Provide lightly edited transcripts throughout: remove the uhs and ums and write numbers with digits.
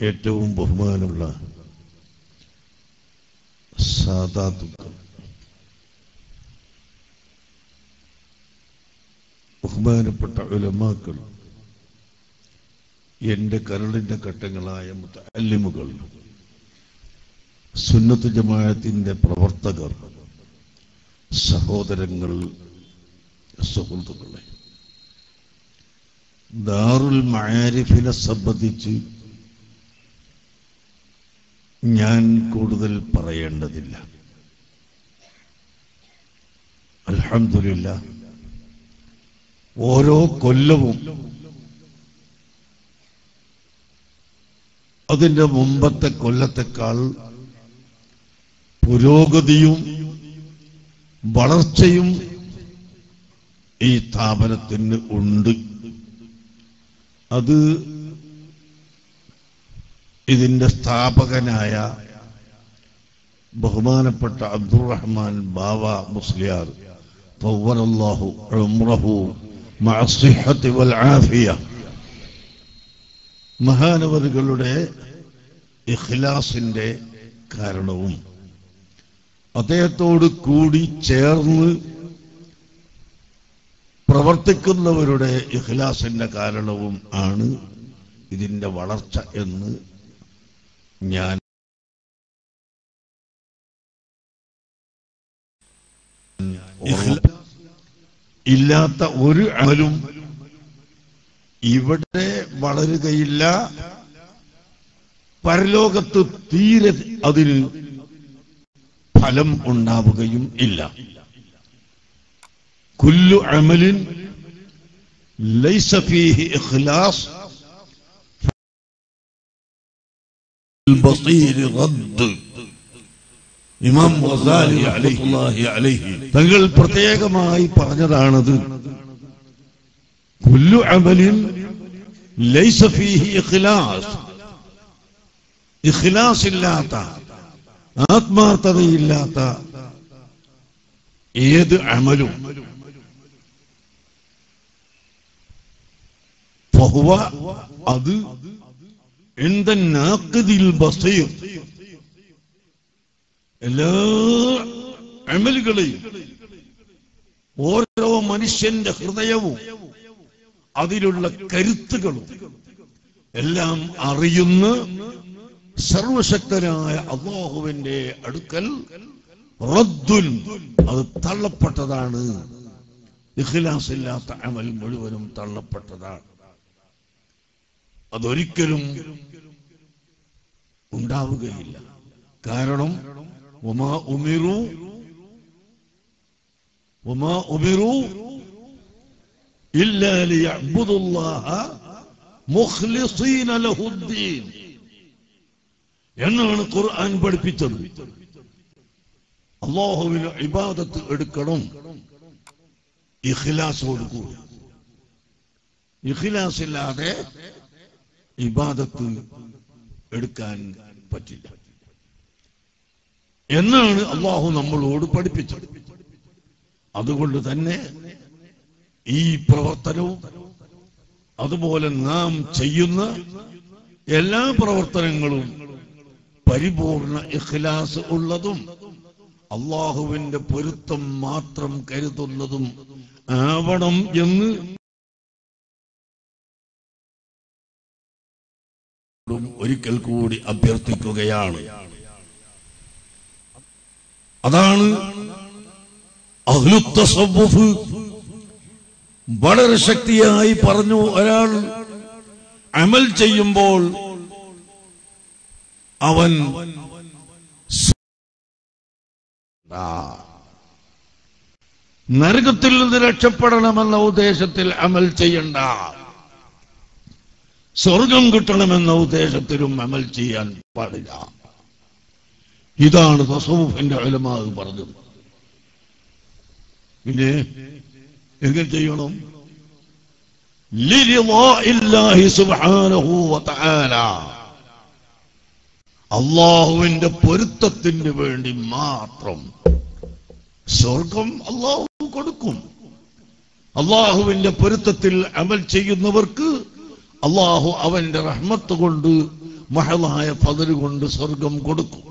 ഏറ്റവും ബഹുമാനമുള്ള സാദാത്തുക്കൾ, ബഹുമാനപ്പെട്ട ഉലമാക്കൾ, എന്റെ കരളിന്റെ ഘട്ടങ്ങളായ മുതഅല്ലിമുകൾ, സുന്നത്ത് ജമാഅത്തിന്റെ പ്രവർത്തകർ, സഹോദരങ്ങൾ, സുഹൃത്തുക്കളെ, ദാറുൽ മആരിഫിനെ സംബന്ധിച്ച് ഞാൻ കൂടുതൽ പറയേണ്ടതില്ല. അൽഹംദുലില്ലാഹ്, ഓരോ കൊല്ലവും അതിന്റെ മുമ്പത്തെ കൊല്ലത്തെക്കാൾ പുരോഗതിയും വളർച്ചയും ഈ സ്ഥാപനത്തിന് ഉണ്ട്. അത് ഇതിന്റെ സ്ഥാപകനായ ബഹുമാനപ്പെട്ട അബ്ദുറഹ്മാൻ ബാവ മുസ്ലിയാർ തവ്വലല്ലാഹു ഉംറഹു മഅ സിഹ്ഹത്തി വൽ ആഫിയ, മഹാനവറുകളുടെ ഇഖ്ലാസിന്റെ കാരണവും അദ്ദേഹത്തോട് കൂടി ചേർന്ന് പ്രവർത്തിക്കുന്നവരുടെ ഇഖ്ലാസിന്റെ കാരണവും ആണ് ഇതിന്റെ വളർച്ച എന്ന് ഞാൻ ഇല്ലാത്ത ഒരു അമലും ഇവിടെ വളരുകയില്ല, പരലോകത്ത് തീരെ അതിന് ഫലം ഉണ്ടാവുകയും ഇല്ല. കുല്ലു അമലിൻ ലൈസ ഫീഹി ഇഖ്ലാസ് البصير رد. ഇമാം ഗസാലി റഹ്മത്തുള്ളാഹി അലൈഹി തങ്ങൾ പ്രത്യേകമായി പറഞ്ഞതാണത്. കുല്ലു അമലിൻ ലൈസ ഫീഹി ഇഖ്ലാസ്, ഇഖ്ലാസ് ഇല്ലാത്ത, ആത്മാർത്ഥതയില്ലാത്ത ഏത് അമലും ഫഹുവ, അത് عند الناقد البصير, എല്ലാ അമലുകളെയും ഓരോ മനുഷ്യന്റെ ഹൃദയവും അതിലുള്ള കരുത്തുകളും എല്ലാം അറിയുന്ന സർവശക്തനായ അല്ലാഹുവിന്റെ അടുക്കൽ റദ്ദുൻ, അത് തള്ളപ്പെട്ടതാണ്. ഇഖ്ലാസ് ഇല്ലാത്ത അമൽ മുഴുവനും തള്ളപ്പെട്ടതാണ്. അതൊരിക്കലും ഉണ്ടാവുകയില്ല. കാരണം വമാ ഉമിറു ഇല്ലാ ലിയഅ്ബുദുല്ലാഹ മുഖ്ലിസീന ലഹുദ്ദീൻ എന്നാണ് ഖുർആൻ പഠിപ്പിച്ചത്. അല്ലാഹുവിന് ഇബാദത്ത് എടുക്കണം ഇഖ്ലാസോട് കൂടി. ഇഖ്ലാസ് ഇല്ലാതെ ഇബാദത്ത് എടുക്കാൻ പറ്റില്ല എന്നാണ് അല്ലാഹു നമ്മളോട് പഠിപ്പിച്ചത്. അതുകൊണ്ട് തന്നെ ഈ പ്രവർത്തനവും അതുപോലെ നാം ചെയ്യുന്ന എല്ലാ പ്രവർത്തനങ്ങളും പരിപൂർണ ഇഖ്ലാസ് ഉള്ളതും അല്ലാഹുവിന്റെ പൊരുത്തം മാത്രം കരുതുന്നതും ആവണം എന്ന് ഒരിക്കൽ കൂടി അഭ്യർത്ഥിക്കുകയാണ്. അതാണ് അഹ്ലു തസവ്വുഫ് വളരെ ശക്തിയായി പറഞ്ഞു. ഒരാൾ അമൽ ചെയ്യുമ്പോൾ അവൻ നരകത്തിൽ നിന്ന് രക്ഷപ്പെടണമെന്ന ഉദ്ദേശത്തിൽ അമൽ ചെയ്യണ്ട, സ്വർഗം കിട്ടണമെന്ന ഉദ്ദേശത്തിലും അമൽ ചെയ്യാൻ പാടില്ല. ഇതാണ് തസവ്വുഫിന്റെ ഉലമാ പറഞ്ഞത്. പിന്നെ എങ്ങനെ ചെയ്യണം? ലിറിളാഇല്ലാഹി സുബ്ഹാനഹു വതആല, അല്ലാഹുവിന്റെ പൊരുത്തത്തിന് വേണ്ടി മാത്രം. സ്വർഗം അല്ലാഹു കൊടുക്കും. അല്ലാഹുവിന്റെ പൊരുത്തത്തിൽ അമൽ ചെയ്യുന്നവർക്ക് അല്ലാഹു അവന്റെ റഹ്മത്ത് കൊണ്ട് മഹളായ ഫദ്ല് കൊണ്ട് സ്വർഗം കൊടുക്കും.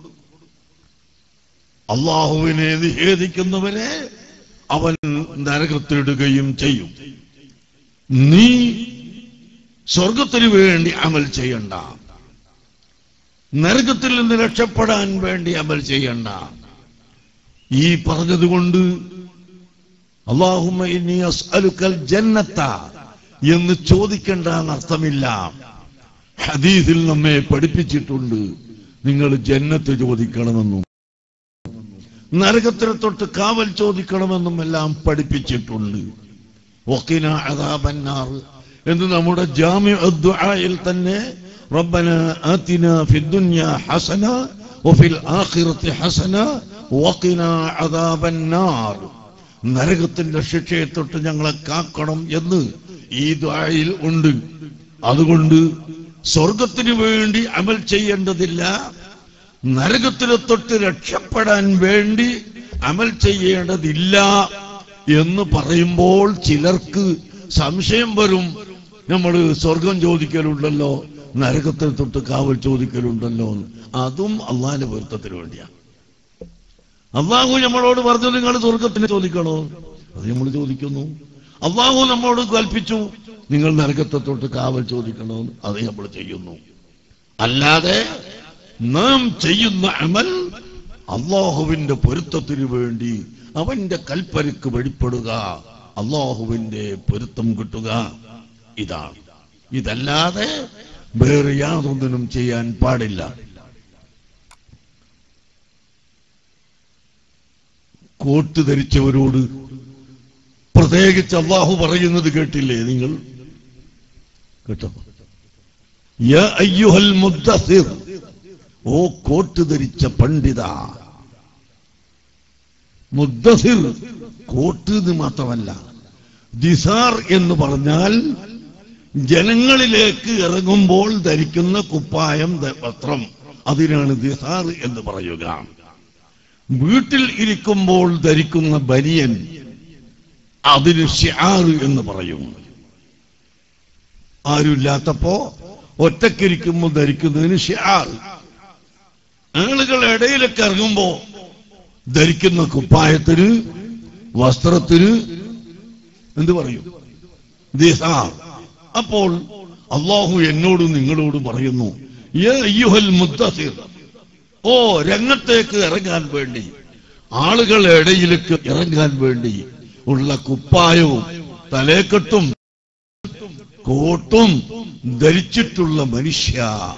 അള്ളാഹുവിനെ നിഷേധിക്കുന്നവരെ അവൻ നരകത്തിലിടുകയും ചെയ്യും. നീ സ്വർഗത്തിന് വേണ്ടി അമൽ ചെയ്യണ്ട, നരകത്തിൽ നിന്ന് രക്ഷപ്പെടാൻ വേണ്ടി അമൽ ചെയ്യണ്ട. ഈ പറഞ്ഞതുകൊണ്ട് അല്ലാഹുമ്മ ഇന്നി അസ്അലുക്കൽ ജന്നത്ത എന്ന് ചോദിക്കേണ്ട എന്നർത്ഥമില്ല. ഹദീസിൽ നമ്മെ പഠിപ്പിച്ചിട്ടുണ്ട്, നിങ്ങൾ ജന്നത്ത് ചോദിക്കണമെന്നും നരകത്തിനെ തൊട്ട് കാവൽ ചോദിക്കണമെന്നും എല്ലാം പഠിപ്പിച്ചിട്ടുണ്ട്. വഖിന അദാബന്നാർ എന്ന് നമ്മുടെ ജാമിഉ ദുആയിൽ തന്നെ റബ്ബന ആതിനാ ഫിദ്ദുനിയ ഹസന വഫിൽ ആഖിറതി ഹസന വഖിന അദാബന്നാർ, നരകത്തിന്റെ ശിക്ഷയെ തൊട്ട് ഞങ്ങളെ കാക്കണം എന്ന് ഈ ദുആയിൽ ഉണ്ട്. അതുകൊണ്ട് സ്വർഗത്തിന് വേണ്ടി അമൽ ചെയ്യേണ്ടതില്ല, നരകത്തിനെ തൊട്ട് രക്ഷപ്പെടാൻ വേണ്ടി അമൽ ചെയ്യേണ്ടതില്ല എന്ന് പറയുമ്പോൾ ചിലർക്ക് സംശയം വരും. നമ്മൾ സ്വർഗം ചോദിക്കലുണ്ടല്ലോ, നരകത്തിനെ തൊട്ട് കാവൽ ചോദിക്കലുണ്ടല്ലോ. അതും അള്ളാഹിന്റെ പൊരുത്തത്തിന് വേണ്ടിയാണ്. അള്ളാഹു നമ്മളോട് പറഞ്ഞു നിങ്ങൾ സ്വർഗത്തിന് ചോദിക്കണോ, അത് നമ്മൾ ചോദിക്കുന്നു. അള്ളാഹു നമ്മളോട് കൽപ്പിച്ചു നിങ്ങൾ നരകത്തെ തൊട്ട് കാവൽ ചോദിക്കണോ, അത് നമ്മൾ ചെയ്യുന്നു. അല്ലാതെ നാം ചെയ്യുന്ന അമൽ അള്ളാഹുവിന്റെ പൊരുത്തത്തിന് വേണ്ടി അവന്റെ കൽപ്പനയ്ക്ക് വഴിപ്പെടുക, അള്ളാഹുവിന്റെ പൊരുത്തം കിട്ടുക, ഇതാണ്. ഇതല്ലാതെ വേറെ യാതൊന്നിനും ചെയ്യാൻ പാടില്ല. കോട്ട് ധരിച്ചവരോട് പ്രത്യേകിച്ച് അള്ളാഹു പറയുന്നത് കേട്ടില്ലേ നിങ്ങൾ? കേട്ടോ? യാ അയ്യുഹൽ മുദ്ദസിർ, ഓ കോട്ട് ധരിച്ച പണ്ഡിത. മുദ്ദസിർ കോട്ട് എന്ന് മാത്രമല്ല, ദിസാർ എന്ന് പറഞ്ഞാൽ ജനങ്ങളിലേക്ക് ഇറങ്ങുമ്പോൾ ധരിക്കുന്ന കുപ്പായം, വസ്ത്രം, അതിനാണ് ദിസാർ എന്ന് പറയുക. വീട്ടിൽ ഇരിക്കുമ്പോൾ ധരിക്കുന്ന ബനിയൻ, അതിന് ഷിആർ എന്ന് പറയും. ആരുമില്ലാത്തപ്പോ ഒറ്റക്കിരിക്കുമ്പോൾ ധരിക്കുന്നതിന് ഷിആർ. ആളുകൾ ഇടയിലൊക്കെ ഇറങ്ങുമ്പോ ധരിക്കുന്ന കുപ്പായത്തിന്, വസ്ത്രത്തിന് എന്ത് പറയും? ദിസാർ. അപ്പോൾ അള്ളാഹു എന്നോടും നിങ്ങളോടും പറയുന്നു, യാ അയ്യുഹൽ മുദ്ദസിർ, ഓ രംഗത്തേക്ക് ഇറങ്ങാൻ വേണ്ടി, ആളുകളുടെ ഇടയിലേക്ക് ഇറങ്ങാൻ വേണ്ടി ഉള്ള കുപ്പായവും തലേക്കെട്ടും കോട്ടും ധരിച്ചിട്ടുള്ള മനുഷ്യ,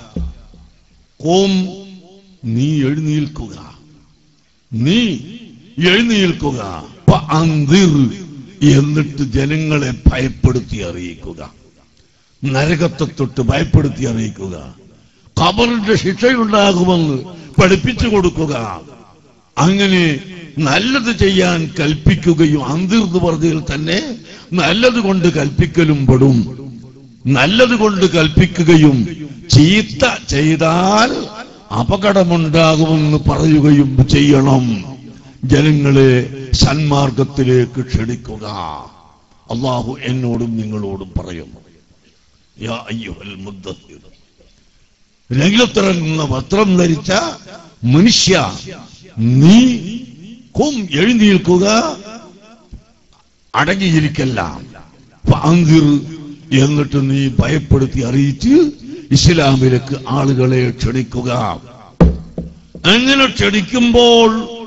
കോം, നീ എഴുന്നേൽക്കുക, നീ എഴുന്നേൽക്കുക. അന്തിർ, എന്നിട്ട് ജനങ്ങളെ ഭയപ്പെടുത്തി അറിയിക്കുക, നരകത്തെ തൊട്ട് ഭയപ്പെടുത്തി അറിയിക്കുക, ഖബറിന്റെ ശിക്ഷയുണ്ടാകുമെന്ന് പഠിപ്പിച്ചു കൊടുക്കുക. അങ്ങനെ നല്ലത് ചെയ്യാൻ കൽപ്പിക്കുകയും, അന്തിർ എന്ന് പറഞ്ഞതിൽ തന്നെ നല്ലത് കൊണ്ട് കൽപ്പിക്കലും പെടും. നല്ലത് കൊണ്ട് കൽപ്പിക്കുകയും ചീത്ത ചെയ്താൽ അപകടമുണ്ടാകുമെന്ന് പറയുകയും ചെയ്യണം. ജനങ്ങളെ സന്മാർഗത്തിലേക്ക് ക്ഷണിക്കുക. അള്ളാഹു എന്നോടും നിങ്ങളോടും പറയുന്നു, യാ അയ്യുഹൽ മുദ്ദസിർ, രംഗത്തിറങ്ങുന്ന വസ്ത്രം ധരിച്ച മനുഷ്യ, നീ കും, എഴുന്നേൽക്കുക, അടങ്ങിയിരിക്കല്ല. അന്തിർ, എന്നിട്ട് നീ ഭയപ്പെടുത്തി അറിയിച്ച് ഇസ്ലാമിലേക്ക് ആളുകളെ ക്ഷണിക്കുക. അങ്ങനെ ക്ഷണിക്കുമ്പോൾ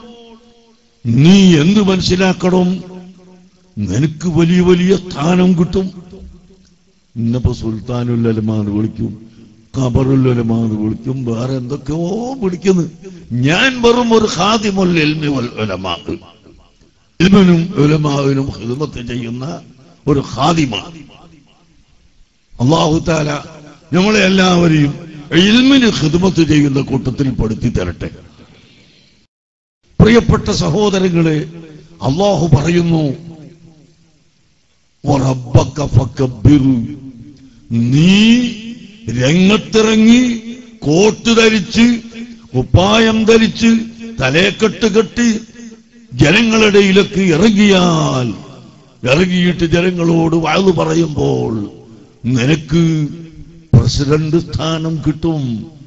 നീ എന്ത് മനസ്സിലാക്കണം? നിനക്ക് വലിയ വലിയ സ്ഥാനം കിട്ടും. ഇന്നപ്പോ സുൽത്താനുൽ ഉലമാന്ന് വിളിക്കും, ഖബറുൽ ഉലമാന്ന് വിളിക്കും, വേറെ എന്തൊക്കെയോ വിളിക്കുന്നു. ഞാൻ വെറും ഒരു ഖാദിമുൽ ഇൽമി വൽ ഉലമാ, ഇൽമിനും ഉലമാവിനും ഖിദ്മത്ത് ചെയ്യുന്ന ഒരു ഖാദിമാണ്. അല്ലാഹു തആല നമ്മളെ എല്ലാവരെയും ഇൽമിന് ഖിദ്മത്ത് ചെയ്യുന്ന കൂട്ടത്തിൽ പെടുത്തി തരട്ടെ. പ്രിയപ്പെട്ട സഹോദരങ്ങളെ, അല്ലാഹു പറയുന്നു, വറബ്ബക ഫകബ്ബിർ, നീ രംഗത്തിറങ്ങി കോട്ട് ധരിച്ച് കുപ്പായം ധരിച്ച് തലേക്കെട്ട് കെട്ടി ജനങ്ങളിടയിലേക്ക് ഇറങ്ങിയാൽ, ഇറങ്ങിയിട്ട് ജനങ്ങളോട് വഅദ് പറയുമ്പോൾ നിനക്ക് പ്രസിഡന്റ് സ്ഥാനം കിട്ടും,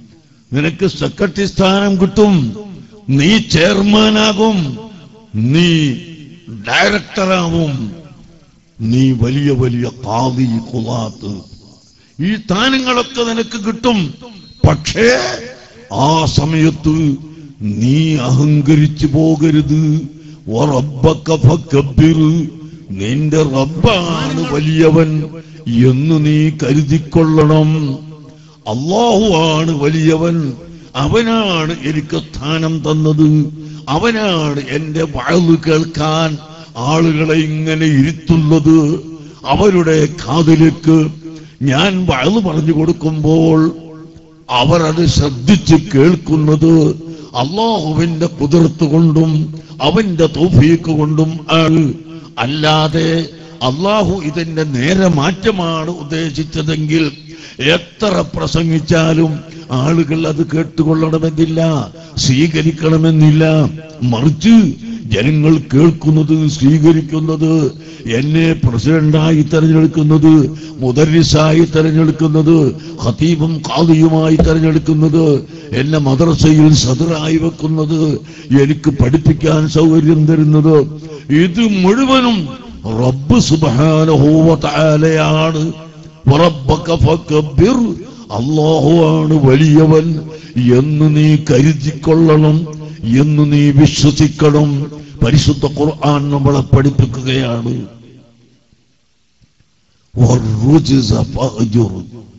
നിനക്ക് സെക്രട്ടറി സ്ഥാനം കിട്ടും, നീ ചെയർമാനാകും, നീ ഡയറക്ടറാവും, നീ വലിയ വലിയ ഖാദി ഖുലാത്ത്, ഈ സ്ഥാനങ്ങളൊക്കെ നിനക്ക് കിട്ടും. പക്ഷേ ആ സമയത്ത് നീ അഹങ്കരിച്ചു പോകരുത്. വറബ്ബക ഫകബ്ബിർ, നിന്റെ റബ്ബാണ് വലിയവൻ എന്ന് നീ കരുതിക്കൊള്ളണം. അല്ലാഹു ആണ് വലിയവൻ, അവനാണ് എനിക്ക് സ്ഥാനം തന്നത്, അവനാണ് എന്റെ വഅദ് കേൾക്കാൻ ആളുകളെ ഇങ്ങനെ ഇരുത്തുന്നത്. അവരുടെ കാതിലേക്ക് ഞാൻ വഅദ് പറഞ്ഞു കൊടുക്കുമ്പോൾ അവർ അത് ശ്രദ്ധിച്ച് കേൾക്കുന്നത് അല്ലാഹുവിന്റെ ഖുദ്റത്ത് കൊണ്ടും അവന്റെ തൗഫീഖ് കൊണ്ടും ആണ്. അല്ലാതെ അല്ലാഹു ഇതിന്റെ നേരെ മാറ്റമാണ് ഉദ്ദേശിച്ചതെങ്കിൽ എത്ര പ്രസംഗിച്ചാലും ആളുകൾ അത് കേട്ടുകൊള്ളണമെന്നില്ല, സ്വീകരിക്കണമെന്നില്ല. മറിച്ച് ജനങ്ങൾ കേൾക്കുന്നത്, സ്വീകരിക്കുന്നത്, എന്നെ പ്രസിഡന്റായി തെരഞ്ഞെടുക്കുന്നത്, മുദർരിസായി തെരഞ്ഞെടുക്കുന്നത്, ഖതീബും ഖാദിയുമായി തെരഞ്ഞെടുക്കുന്നത്, എന്നെ മദ്രസയിൽ സദറായി വെക്കുന്നത്, എനിക്ക് പഠിപ്പിക്കാൻ സൗകര്യം തരുന്നത്, ഇത് മുഴുവനും റബ്ബ് സുബ്ഹാനഹു വ തആലയാണ്. വറബ്ബക ഫകബ്ബിർ, അല്ലാഹു ആണ് വലിയവൻ എന്ന് നീ കരുതിക്കൊള്ളണം, എന്ന് നീ വിശ്വസിക്കണം. പരിശുദ്ധ ഖുർആൻ നമ്മളെ പഠിപ്പിക്കുകയാണ്. വറുജ്സ ഫഹ്ജുർ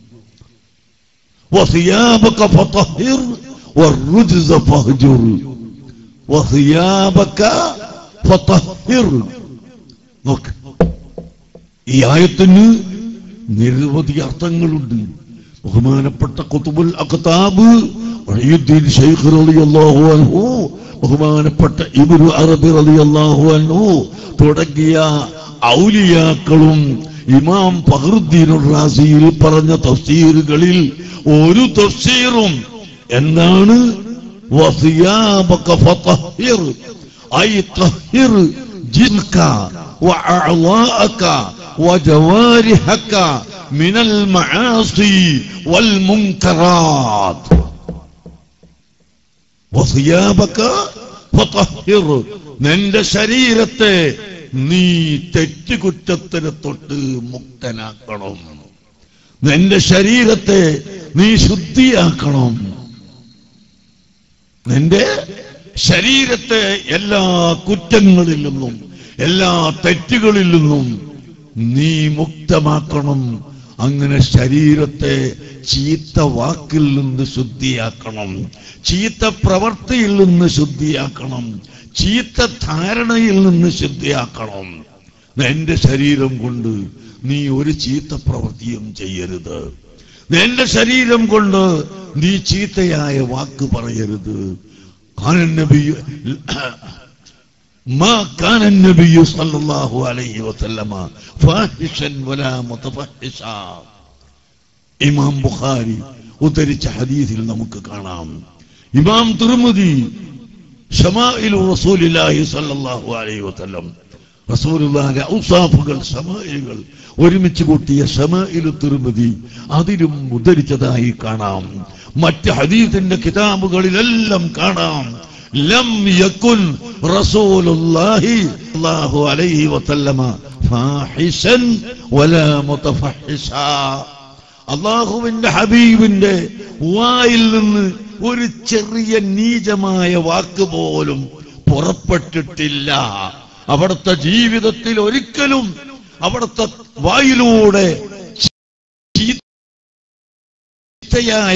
വസിയാബക ഫതഹിർ വറുജ്സ ഫഹ്ജുർ വസിയാബക ഫതഹിർ. നോക്ക്, ഈ ആയത്തിന് നിരവധി അർത്ഥങ്ങളുണ്ട്. ബഹുമാനപ്പെട്ട ഖുതുബുൽ അഖ്താബ് വഹീദ്ദീൻ ശൈഖ് റളിയല്ലാഹു അൻഹു, ബഹുമാനപ്പെട്ട ഇബ്നു അറബി റളിയല്ലാഹു അൻഹു തുടങ്ങിയ ഔലിയാക്കളും ഇമാം ഫഖറുദ്ദീൻ റാസിയിൽ പറഞ്ഞ തഫ്സീറുകളിൽ ഒരു തഫ്സീറും എന്താണ്? വസിയാബക ഫതഹിർ, ഐ തഹിർ ജിൻക വഅഅളാഅക വജവാരിഹക മിനൽ മആസി വൽ മുൻകറാത്ത്. വസിയാബക ഫതഹിർ, നിന്റെ ശരീരത്തെ നീ തെറ്റുകുറ്റത്തിനെ തൊട്ട് മുക്തനാക്കണം, നിന്റെ ശരീരത്തെ നീ ശുദ്ധിയാക്കണം, നിന്റെ ശരീരത്തെ എല്ലാ കുറ്റങ്ങളിൽ നിന്നും എല്ലാ തെറ്റുകളിൽ നിന്നും നീ മുക്തമാക്കണം. അങ്ങനെ ശരീരത്തെ ചീത്ത വാക്കിൽ നിന്ന് ശുദ്ധിയാക്കണം, ചീത്ത പ്രവൃത്തിയിൽ നിന്ന് ശുദ്ധിയാക്കണം, ചീത്ത ധാരണയിൽ നിന്ന് ശുദ്ധിയാക്കണം. നിന്റെ ശരീരം കൊണ്ട് നീ ഒരു ചീത്ത പ്രവൃത്തിയും ചെയ്യരുത്, നിന്റെ ശരീരം കൊണ്ട് നീ ചീത്തയായ വാക്ക് പറയരുത്. ما كان النبي صلى الله عليه وسلم فاحشا ولا متفحشا. ഇമാം ബുഖാരി ഉദ്ധരിച്ച ഹദീസിൽ നമുക്ക് കാണാം. ഇമാം തിർമിദി ശമാഇലു റസൂലില്ലാഹി സ്വല്ലല്ലാഹു അലൈഹി വസല്ലം, റസൂലുള്ളാഹിന്റെ ഔസാഫുകൾ ശമാഇലുകൾ ഒരുമിച്ച് കൂട്ടിയ ശമാഇലു തിർമിദി അതിലും ഉദ്ധരിച്ചതായി കാണാം. മറ്റ് ഹദീസിന്റെ കിതാബുകളിലെല്ലാം കാണാം. ലം യകുൻ റസൂലുള്ളാഹി സ്വല്ലല്ലാഹു അലൈഹി വസല്ലമ ഫാഹിശൻ വലാ മുതഫഹിശാ. അല്ലാഹുവിന്റെ ഹബീബിന്റെ വായിൽ നിന്ന് ഒരു ചെറിയ നീചമായ വാക്ക് പോലും പുറപ്പെട്ടിട്ടില്ല. അവിടുത്തെ ജീവിതത്തിൽ ഒരിക്കലും അവിടുത്തെ വായിലൂടെ ചീത്തയായ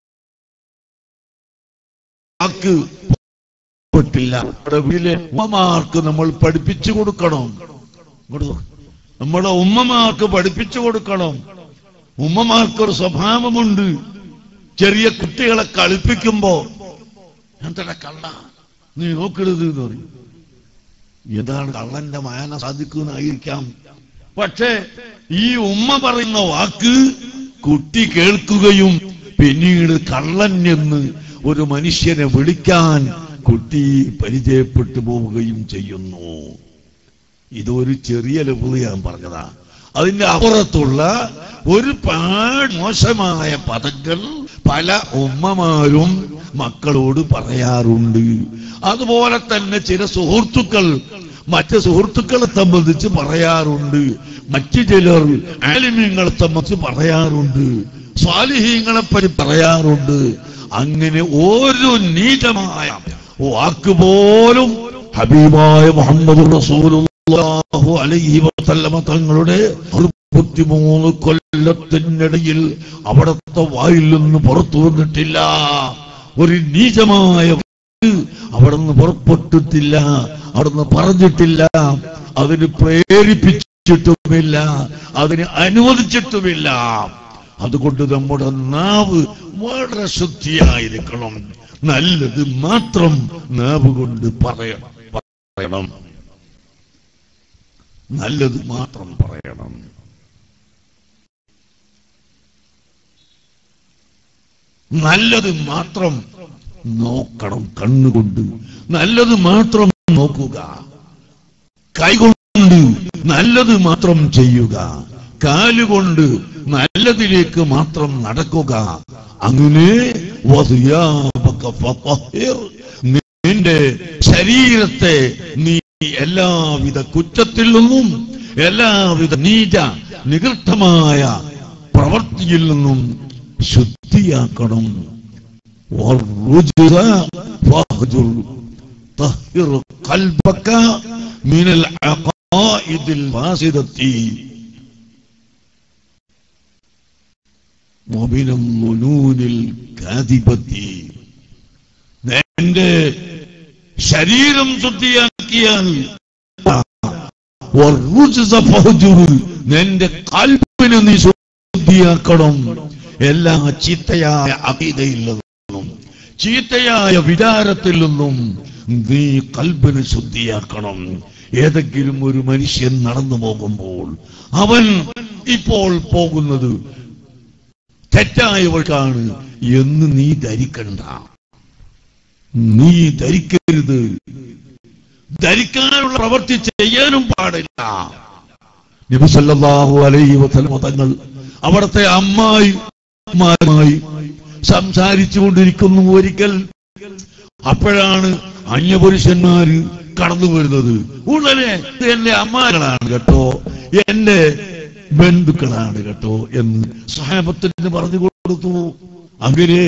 വാക്ക് ില്ല. നമ്മുടെ വീട്ടിലെ ഉമ്മമാർക്ക് നമ്മൾ പഠിപ്പിച്ചു കൊടുക്കണം, നമ്മുടെ ഉമ്മമാർക്ക് പഠിപ്പിച്ചു കൊടുക്കണം. ഉമ്മമാർക്കൊരു സ്വഭാവമുണ്ട്, ചെറിയ കുട്ടികളെ കളിപ്പിക്കുമ്പോ എന്താ കള്ള നീ നോക്കരുത് എന്ന് പറയും. എന്താണ് കള്ളന്റെ മായന സാധിക്കുന്നായിരിക്കാം. പക്ഷേ ഈ ഉമ്മ പറയുന്ന വാക്ക് കുട്ടി കേൾക്കുകയും പിന്നീട് കള്ളൻ എന്ന് ഒരു മനുഷ്യനെ വിളിക്കാൻ കുട്ടി പരിചയപ്പെട്ടു പോവുകയും ചെയ്യുന്നു. ഇതൊരു ചെറിയ ലഘുത ഞാൻ പറഞ്ഞതാ. അതിന്റെ അപ്പുറത്തുള്ള ഒരുപാട് മോശമായ പദങ്ങൾ പല ഉമ്മമാരും മക്കളോട് പറയാറുണ്ട്. അതുപോലെ തന്നെ ചില സുഹൃത്തുക്കൾ മറ്റ് സുഹൃത്തുക്കളെ സംബന്ധിച്ച് പറയാറുണ്ട്, മറ്റു ചിലർ ആലിമീങ്ങളെ സംബന്ധിച്ച് പറയാറുണ്ട്, സ്വാലിഹീങ്ങളെ പറ്റി പറയാറുണ്ട്. അങ്ങനെ ഒരു നീചമായ വാക്ക് പോലും ഹബീബായ മുഹമ്മദ് റസൂലുള്ളാഹി അലൈഹി വസല്ലമ തങ്ങളുടെ 63 കൊല്ലത്തിനിടയിൽ അവിടുത്തെ വായിൽ നിന്ന് പുറത്തു വന്നിട്ടില്ല. ഒരു നീചമായ അവിടുന്ന് പുറപ്പെട്ടിട്ടില്ല, അവിടുന്ന് പറഞ്ഞിട്ടില്ല, അതിന് പ്രേരിപ്പിച്ചിട്ടുമില്ല, അതിന് അനുവദിച്ചിട്ടുമില്ല. അതുകൊണ്ട് നമ്മുടെ നാവ് വളരെ ശുദ്ധിയായിരിക്കണം. നല്ലത് മാത്രം നാവ് കൊണ്ട് പറയണം. നല്ലത് മാത്രം പറയണം. നല്ലത് മാത്രം നോക്കണം. കണ്ണുകൊണ്ട് നല്ലത് മാത്രം നോക്കുക, കൈകൊണ്ട് നല്ലത് മാത്രം ചെയ്യുക, കാലുകൊണ്ട് നല്ലതിലേക്ക് മാത്രം നടക്കുക. അങ്ങനെ നിന്റെ ശരീരത്തെ നീ എല്ലാവിധ കുറ്റത്തിൽ നിന്നും എല്ലാവിധ നീച നികൃഷ്ടമായ പ്രവൃത്തിയിൽ നിന്നും ശുദ്ധിയാക്കണം. നിന്റെ ശരീരം ശുദ്ധിയാക്കിയാൽ നിന്റെ കൽബിനെ നീ ശുദ്ധിയാക്കണം. എല്ലാ ചീത്തയായ അഖീദയിൽ നിന്നും ചീത്തയായ വിചാരത്തിൽ നിന്നും നീ കൽബിനെ ശുദ്ധിയാക്കണം. ഏതെങ്കിലും ഒരു മനുഷ്യൻ നടന്നു പോകുമ്പോൾ അവൻ ഇപ്പോൾ പോകുന്നത് തെറ്റായ വഴിക്കാണ് എന്ന് നീ ധരിക്കണ്ട. നീ ധരിക്കരുത്. ധരിക്കാനുള്ള പ്രവൃത്തി ചെയ്യാനും പാടില്ല. നബി സല്ലല്ലാഹു അലൈഹി വസല്ലം തങ്ങൾ അവിടുത്തെ അമ്മായിമാരുമായി സംസാരിച്ചു കൊണ്ടിരിക്കുന്നു. ഒരിക്കൽ അപ്പോഴാണ് അന്യപുരുഷന്മാര് കടന്നു വരുന്നത്. ഉടനെ എന്റെ അമ്മാക്കളാണ് കേട്ടോ, എന്റെ ബന്ധുക്കളാണ് കേട്ടോ എന്ന് സ്വഹാബത്തിന് പറഞ്ഞു കൊടുത്തു. അങ്ങനെ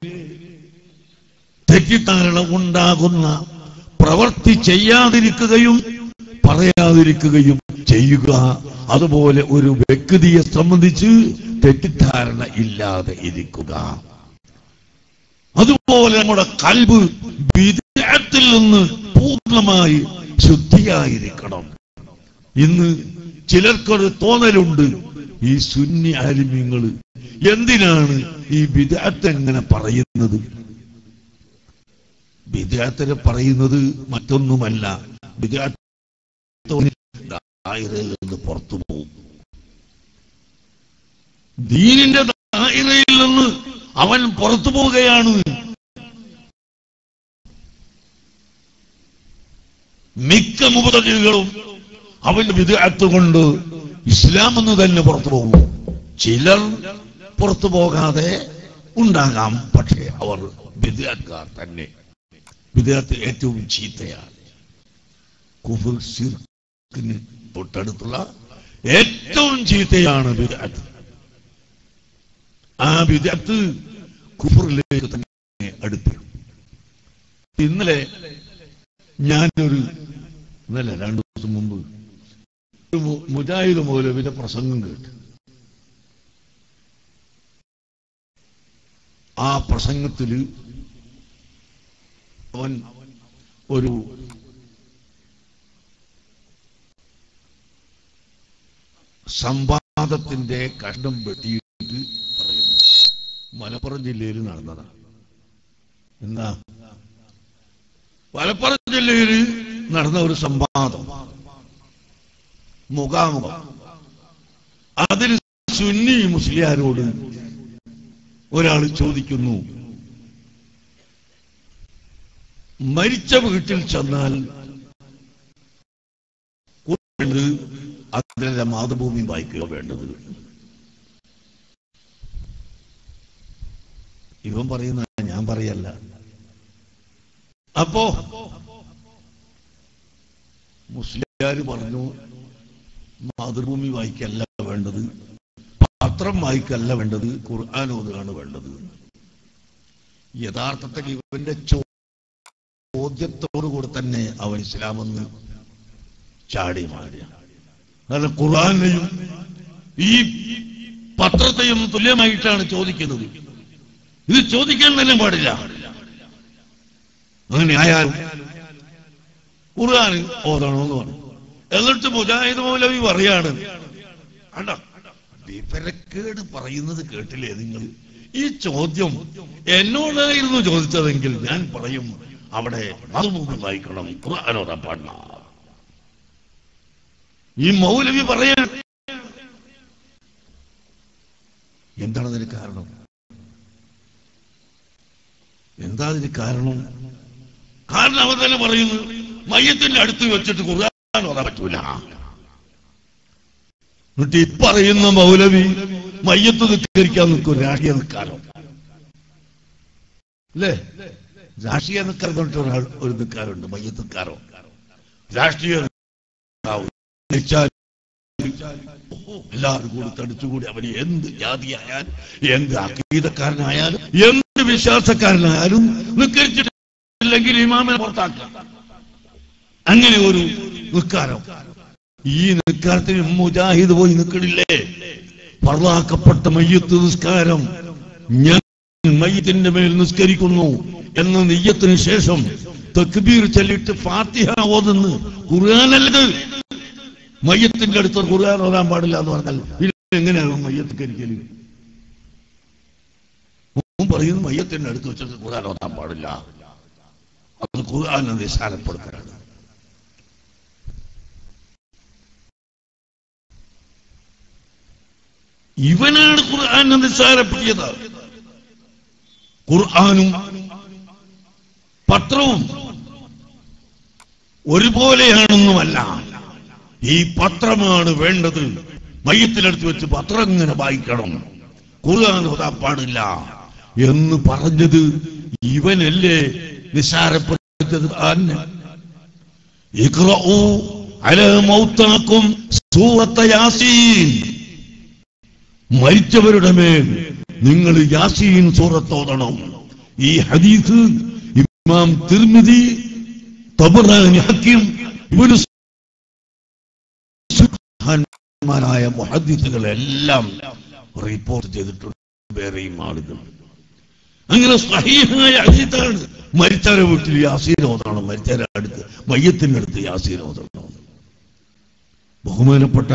തെറ്റിദ്ധാരണ ഉണ്ടാകുന്ന പ്രവൃത്തി ചെയ്യാതിരിക്കുകയും പറയാതിരിക്കുകയും ചെയ്യുക. അതുപോലെ ഒരു വ്യക്തിയെ സംബന്ധിച്ച് തെറ്റിദ്ധാരണ ഇല്ലാതെ ഇരിക്കുക. അതുപോലെ നമ്മുടെ കൽബ് ബിദ്അത്തിൽ നിന്ന് പൂർണ്ണമായി ശുദ്ധിയായിരിക്കണം. ഇന്ന് ചിലർക്കൊരു തോന്നലുണ്ട്, ഈ സുന്നി ആലിമീങ്ങൾ എന്തിനാണ് ഈ ബിദ്അത്ത് എങ്ങനെ പറയുന്നത്? ബിദ്അത്തിനെ പറയുന്നത് മറ്റൊന്നുമല്ല, ബിദ്അത്ത് ദായിറയിൽ നിന്ന് പുറത്തു പോകും. ദീനിന്റെ ദായിറയിൽ നിന്ന് അവൻ പുറത്തു പോവുകയാണ്. മിക്ക മുബതദികളും അവന്റെ ബിദ്അത്ത് കൊണ്ട് ഇസ്ലാം എന്ന് തന്നെ പുറത്തു പോകും. ചിലർ പുറത്തു പോകാതെ ഉണ്ടാകാം, പക്ഷേ അവർ ബിദ്അത്കാർ തന്നെ. ബിദ്അത്ത് ഏറ്റവും ചീത്തയാണ്. കുഫ്ർ ശിർക്കിന് തൊട്ടടുത്തുള്ള ഏറ്റവും ചീത്തയാണ് ബിദ്അത്ത്. ആ ബിദ്അത്ത് കുഫ്റിലേക്ക് തന്നെ അടുപ്പിക്കും. ഇന്നലെ 2 ദിവസം മുമ്പ് മുജാഹിദ് മൗലവിയുടെ പ്രസംഗം കേട്ടു. ആ പ്രസംഗത്തിൽ അവൻ ഒരു സംവാദത്തിന്റെ കഷ്ണം വെട്ടിയിട്ട് പറയുന്നു. മലപ്പുറം ജില്ലയിൽ നടന്നതാണ്. എന്താ? മലപ്പുറം ജില്ലയിൽ നടന്ന ഒരു സംവാദം, മുഖാമുഖം. അതിൽ സുന്നി മുസ്ലിയാരോട് ഒരാൾ ചോദിക്കുന്നു, മരിച്ച വീട്ടിൽ ചെന്നാൽ അതിലെ മാതൃഭൂമി വായിക്കുക വേണ്ടത്. ഇവൻ പറയുന്ന ഞാൻ പറയല്ല. അപ്പോ മുസ്ലിംകാര് പറഞ്ഞു മാതൃഭൂമി വായിക്കല്ല വേണ്ടത്, പത്രം വായിക്കല്ല വേണ്ടത്, ഖുർആൻ ഓതുകയാണ് വേണ്ടത്. യഥാർത്ഥത്തിൽ ഇവന്റെ ചോദ്യത്തോടുകൂടി തന്നെ അവൻ ഇസ്ലാമെന്ന് ചാടി മാറിയ. കാരണം ഖുർആനെയും ഈ പത്രത്തെയും തുല്യമായിട്ടാണ് ചോദിക്കുന്നത്. ഇത് ചോദിക്കാൻ തന്നെ പാടില്ല. അങ്ങനെ ആയാലും ഖുർആൻ ഓതണമെന്ന് പറഞ്ഞു. എന്നിട്ട് മുജാഹിദ് മൗലവി പറയാണ്, അണ്ട വിവരക്കേട് പറയുന്നത് കേട്ടില്ലേ നിങ്ങൾ? ഈ ചോദ്യം എന്നോടായിരുന്നു ചോദിച്ചതെങ്കിൽ ഞാൻ പറയും അവിടെ മാതൃഭൂമി വായിക്കണം, ഖുർആൻ ഓതാൻ പാടില്ല. ഈ മൗലവി പറയാൻ എന്താണ് അതിന് കാരണം? എന്താ അതിന് കാരണം? കാരണം അവർ തന്നെ പറയുന്നു മയ്യത്തിന്റെ അടുത്ത് വെച്ചിട്ട് ഖുർആൻ ഓതാൻ പറ്റൂല. എന്നിട്ട് ഈ പറയുന്ന മൗലവി മയ്യത്ത് നിസ്കരിക്കാൻ നിൽക്കും. രാഷ്ട്രീയ നിൽക്കാനോ അല്ലേ? രാഷ്ട്രീയ നിൽക്കാൻ ഒരാൾ ഒരു നിൽക്കാറുണ്ട്, മയ്യത്ത് നിൽക്കാരോ. രാഷ്ട്രീയ എല്ലാവരും കൂടി തടിച്ചുകൂടി അവന് എന്ത് ജാതിയായാലും എന്ത് അഖീദക്കാരനായാലും എന്ത് വിശ്വാസക്കാരനായാലും നിസ്കരിച്ചിട്ടില്ലെങ്കിൽ ഇമാമിനെ പുറത്താക്കുക. അങ്ങനെ ഒരു നിസ്കാരം. ഈ നിസ്കാരത്തിന് മുജാഹിദ് പോയി നിൽക്കണില്ലേ? ഫർളാക്കപ്പെട്ട മയ്യത്ത് നിസ്കാരം, ഞാൻ മയ്യത്തിന്റെ മേൽ നിസ്കരിക്കുന്നു എന്ന നിയ്യത്തിന് ശേഷം തക്ബീർ ചൊല്ലിട്ട് ഫാത്തിഹ ഓതുന്നു. ഖുർആനല്ലത്. മയ്യത്തിന്റെ അടുത്ത് ഖുർആൻ ഓതാൻ പാടില്ല എന്ന് പറഞ്ഞാൽ എങ്ങനെയാകും മയ്യത്ത് കരിക്കല്? പറയുന്നു മയ്യത്തിന്റെ അടുത്ത് വെച്ചിട്ട് ഖുർആൻ ഓതാൻ പാടില്ല, അത് ഖുർആനെ നിസ്സാരപ്പെടുത്തലാണ്. ഇവനാണ് ഖുർആനെ നിസ്സാരപ്പെടുത്തിയത്. ഖുർആനും പത്രവും ഒരുപോലെയാണെന്നുമല്ല, ഈ പത്രമാണ് വേണ്ടത്. മയ്യത്തിനടുത്ത് വെച്ച് പത്രം ഇങ്ങനെ വായിക്കണം, ഖുർആൻ ഓതാൻ പാടില്ല എന്ന് പറഞ്ഞത് ഇവനല്ലേ നിസ്സാരപ്പെടുത്തിയത്? ഇഖ്റഊ അലാ മൗതാകും സൂറത്ത യാസീൻ, മരിച്ചവരുടെ മേൽ നിങ്ങൾ യാസീൻ സൂറത്ത് ഓതണം. ഈ ഹദീസ് ഇമാം തിർമിദി, തബറാനി, ഹക്കീം, ഇബ്നു സുബ്ഹാനമായ മുഹദ്ദിസുകളെല്ലാം റിപ്പോർട്ട് ചെയ്തിട്ടുണ്ട്, വേറെയും ആളുകൾ. അങ്ങനെ സ്വഹീഹായ ഹദീസാണ്. മരിച്ചവരുടെ വീട്ടിൽ യാസീൻ ഓതണം, മരിച്ചവരുടെ അടുത്ത് മയ്യത്തിന്റെ അടുത്ത് യാസീൻ ഓതണം. ബഹുമാനപ്പെട്ട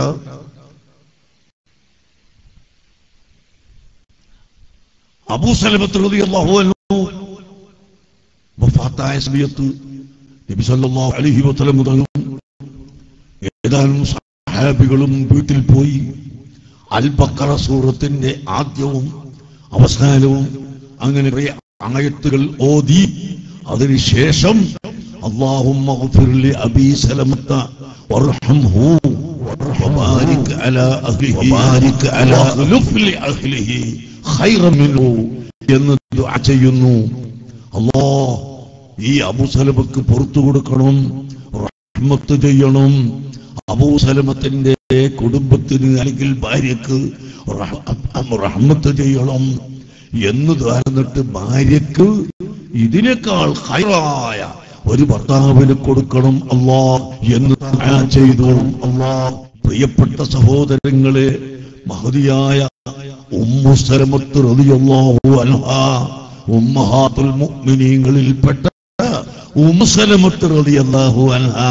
അബൂ സലമത്ത് റളിയല്ലാഹു അൻഹു വഫാത്തായ സമയത്ത് നബി സല്ലല്ലാഹു അലൈഹി വസല്ലം ഏതാനും സഹാബികളും വീട്ടിൽ പോയി അൽ ബഖറ സൂറത്തിന്റെ ആദ്യവും അവസാനവും അങ്ങനെ ആയത്തുകൾ ഓതി. അതിനുശേഷം അല്ലാഹുമ്മ ഗ്ഫിർ ലി അബീ സലമത്ത വർഹംഹു വബാരിക് അലാ അഹ്ലിഹി വഖ്ലുഫ് ലി അഹ്ലിഹി ഖൈറൻ മിൻഹു എന്ന് ദുആ ചെയ്യുന്നു. അല്ലാഹ് ഈ അബൂ സലമക്ക് പുറത്തു കൊടുക്കണം, റഹ്മത്ത് ചെയ്യണം. അബൂ സലമത്തിന്റെ കുടുംബത്തിന് അല്ലെങ്കിൽ ഭാര്യക്ക് റഹ്മത്ത് ചെയ്യണം എന്ന് പറഞ്ഞിട്ട് ഭാര്യക്ക് ഇതിനേക്കാൾ ഖൈറായ ഒരു ഭർത്താവിന് കൊടുക്കണം അല്ലാഹ് എന്ന് ദുആ ചെയ്തു. അല്ലാഹ് പ്രിയപ്പെട്ട സഹോദരങ്ങളെ, മഹദിയായ ഉമ്മു സലമത്ത് റളിയല്ലാഹു അൻഹാ, ഉമ്മഹാത്തുൽ മുഅ്മിനീങ്ങളിൽപ്പെട്ട ഉമ്മു സലമത്ത് റളിയല്ലാഹു അൻഹാ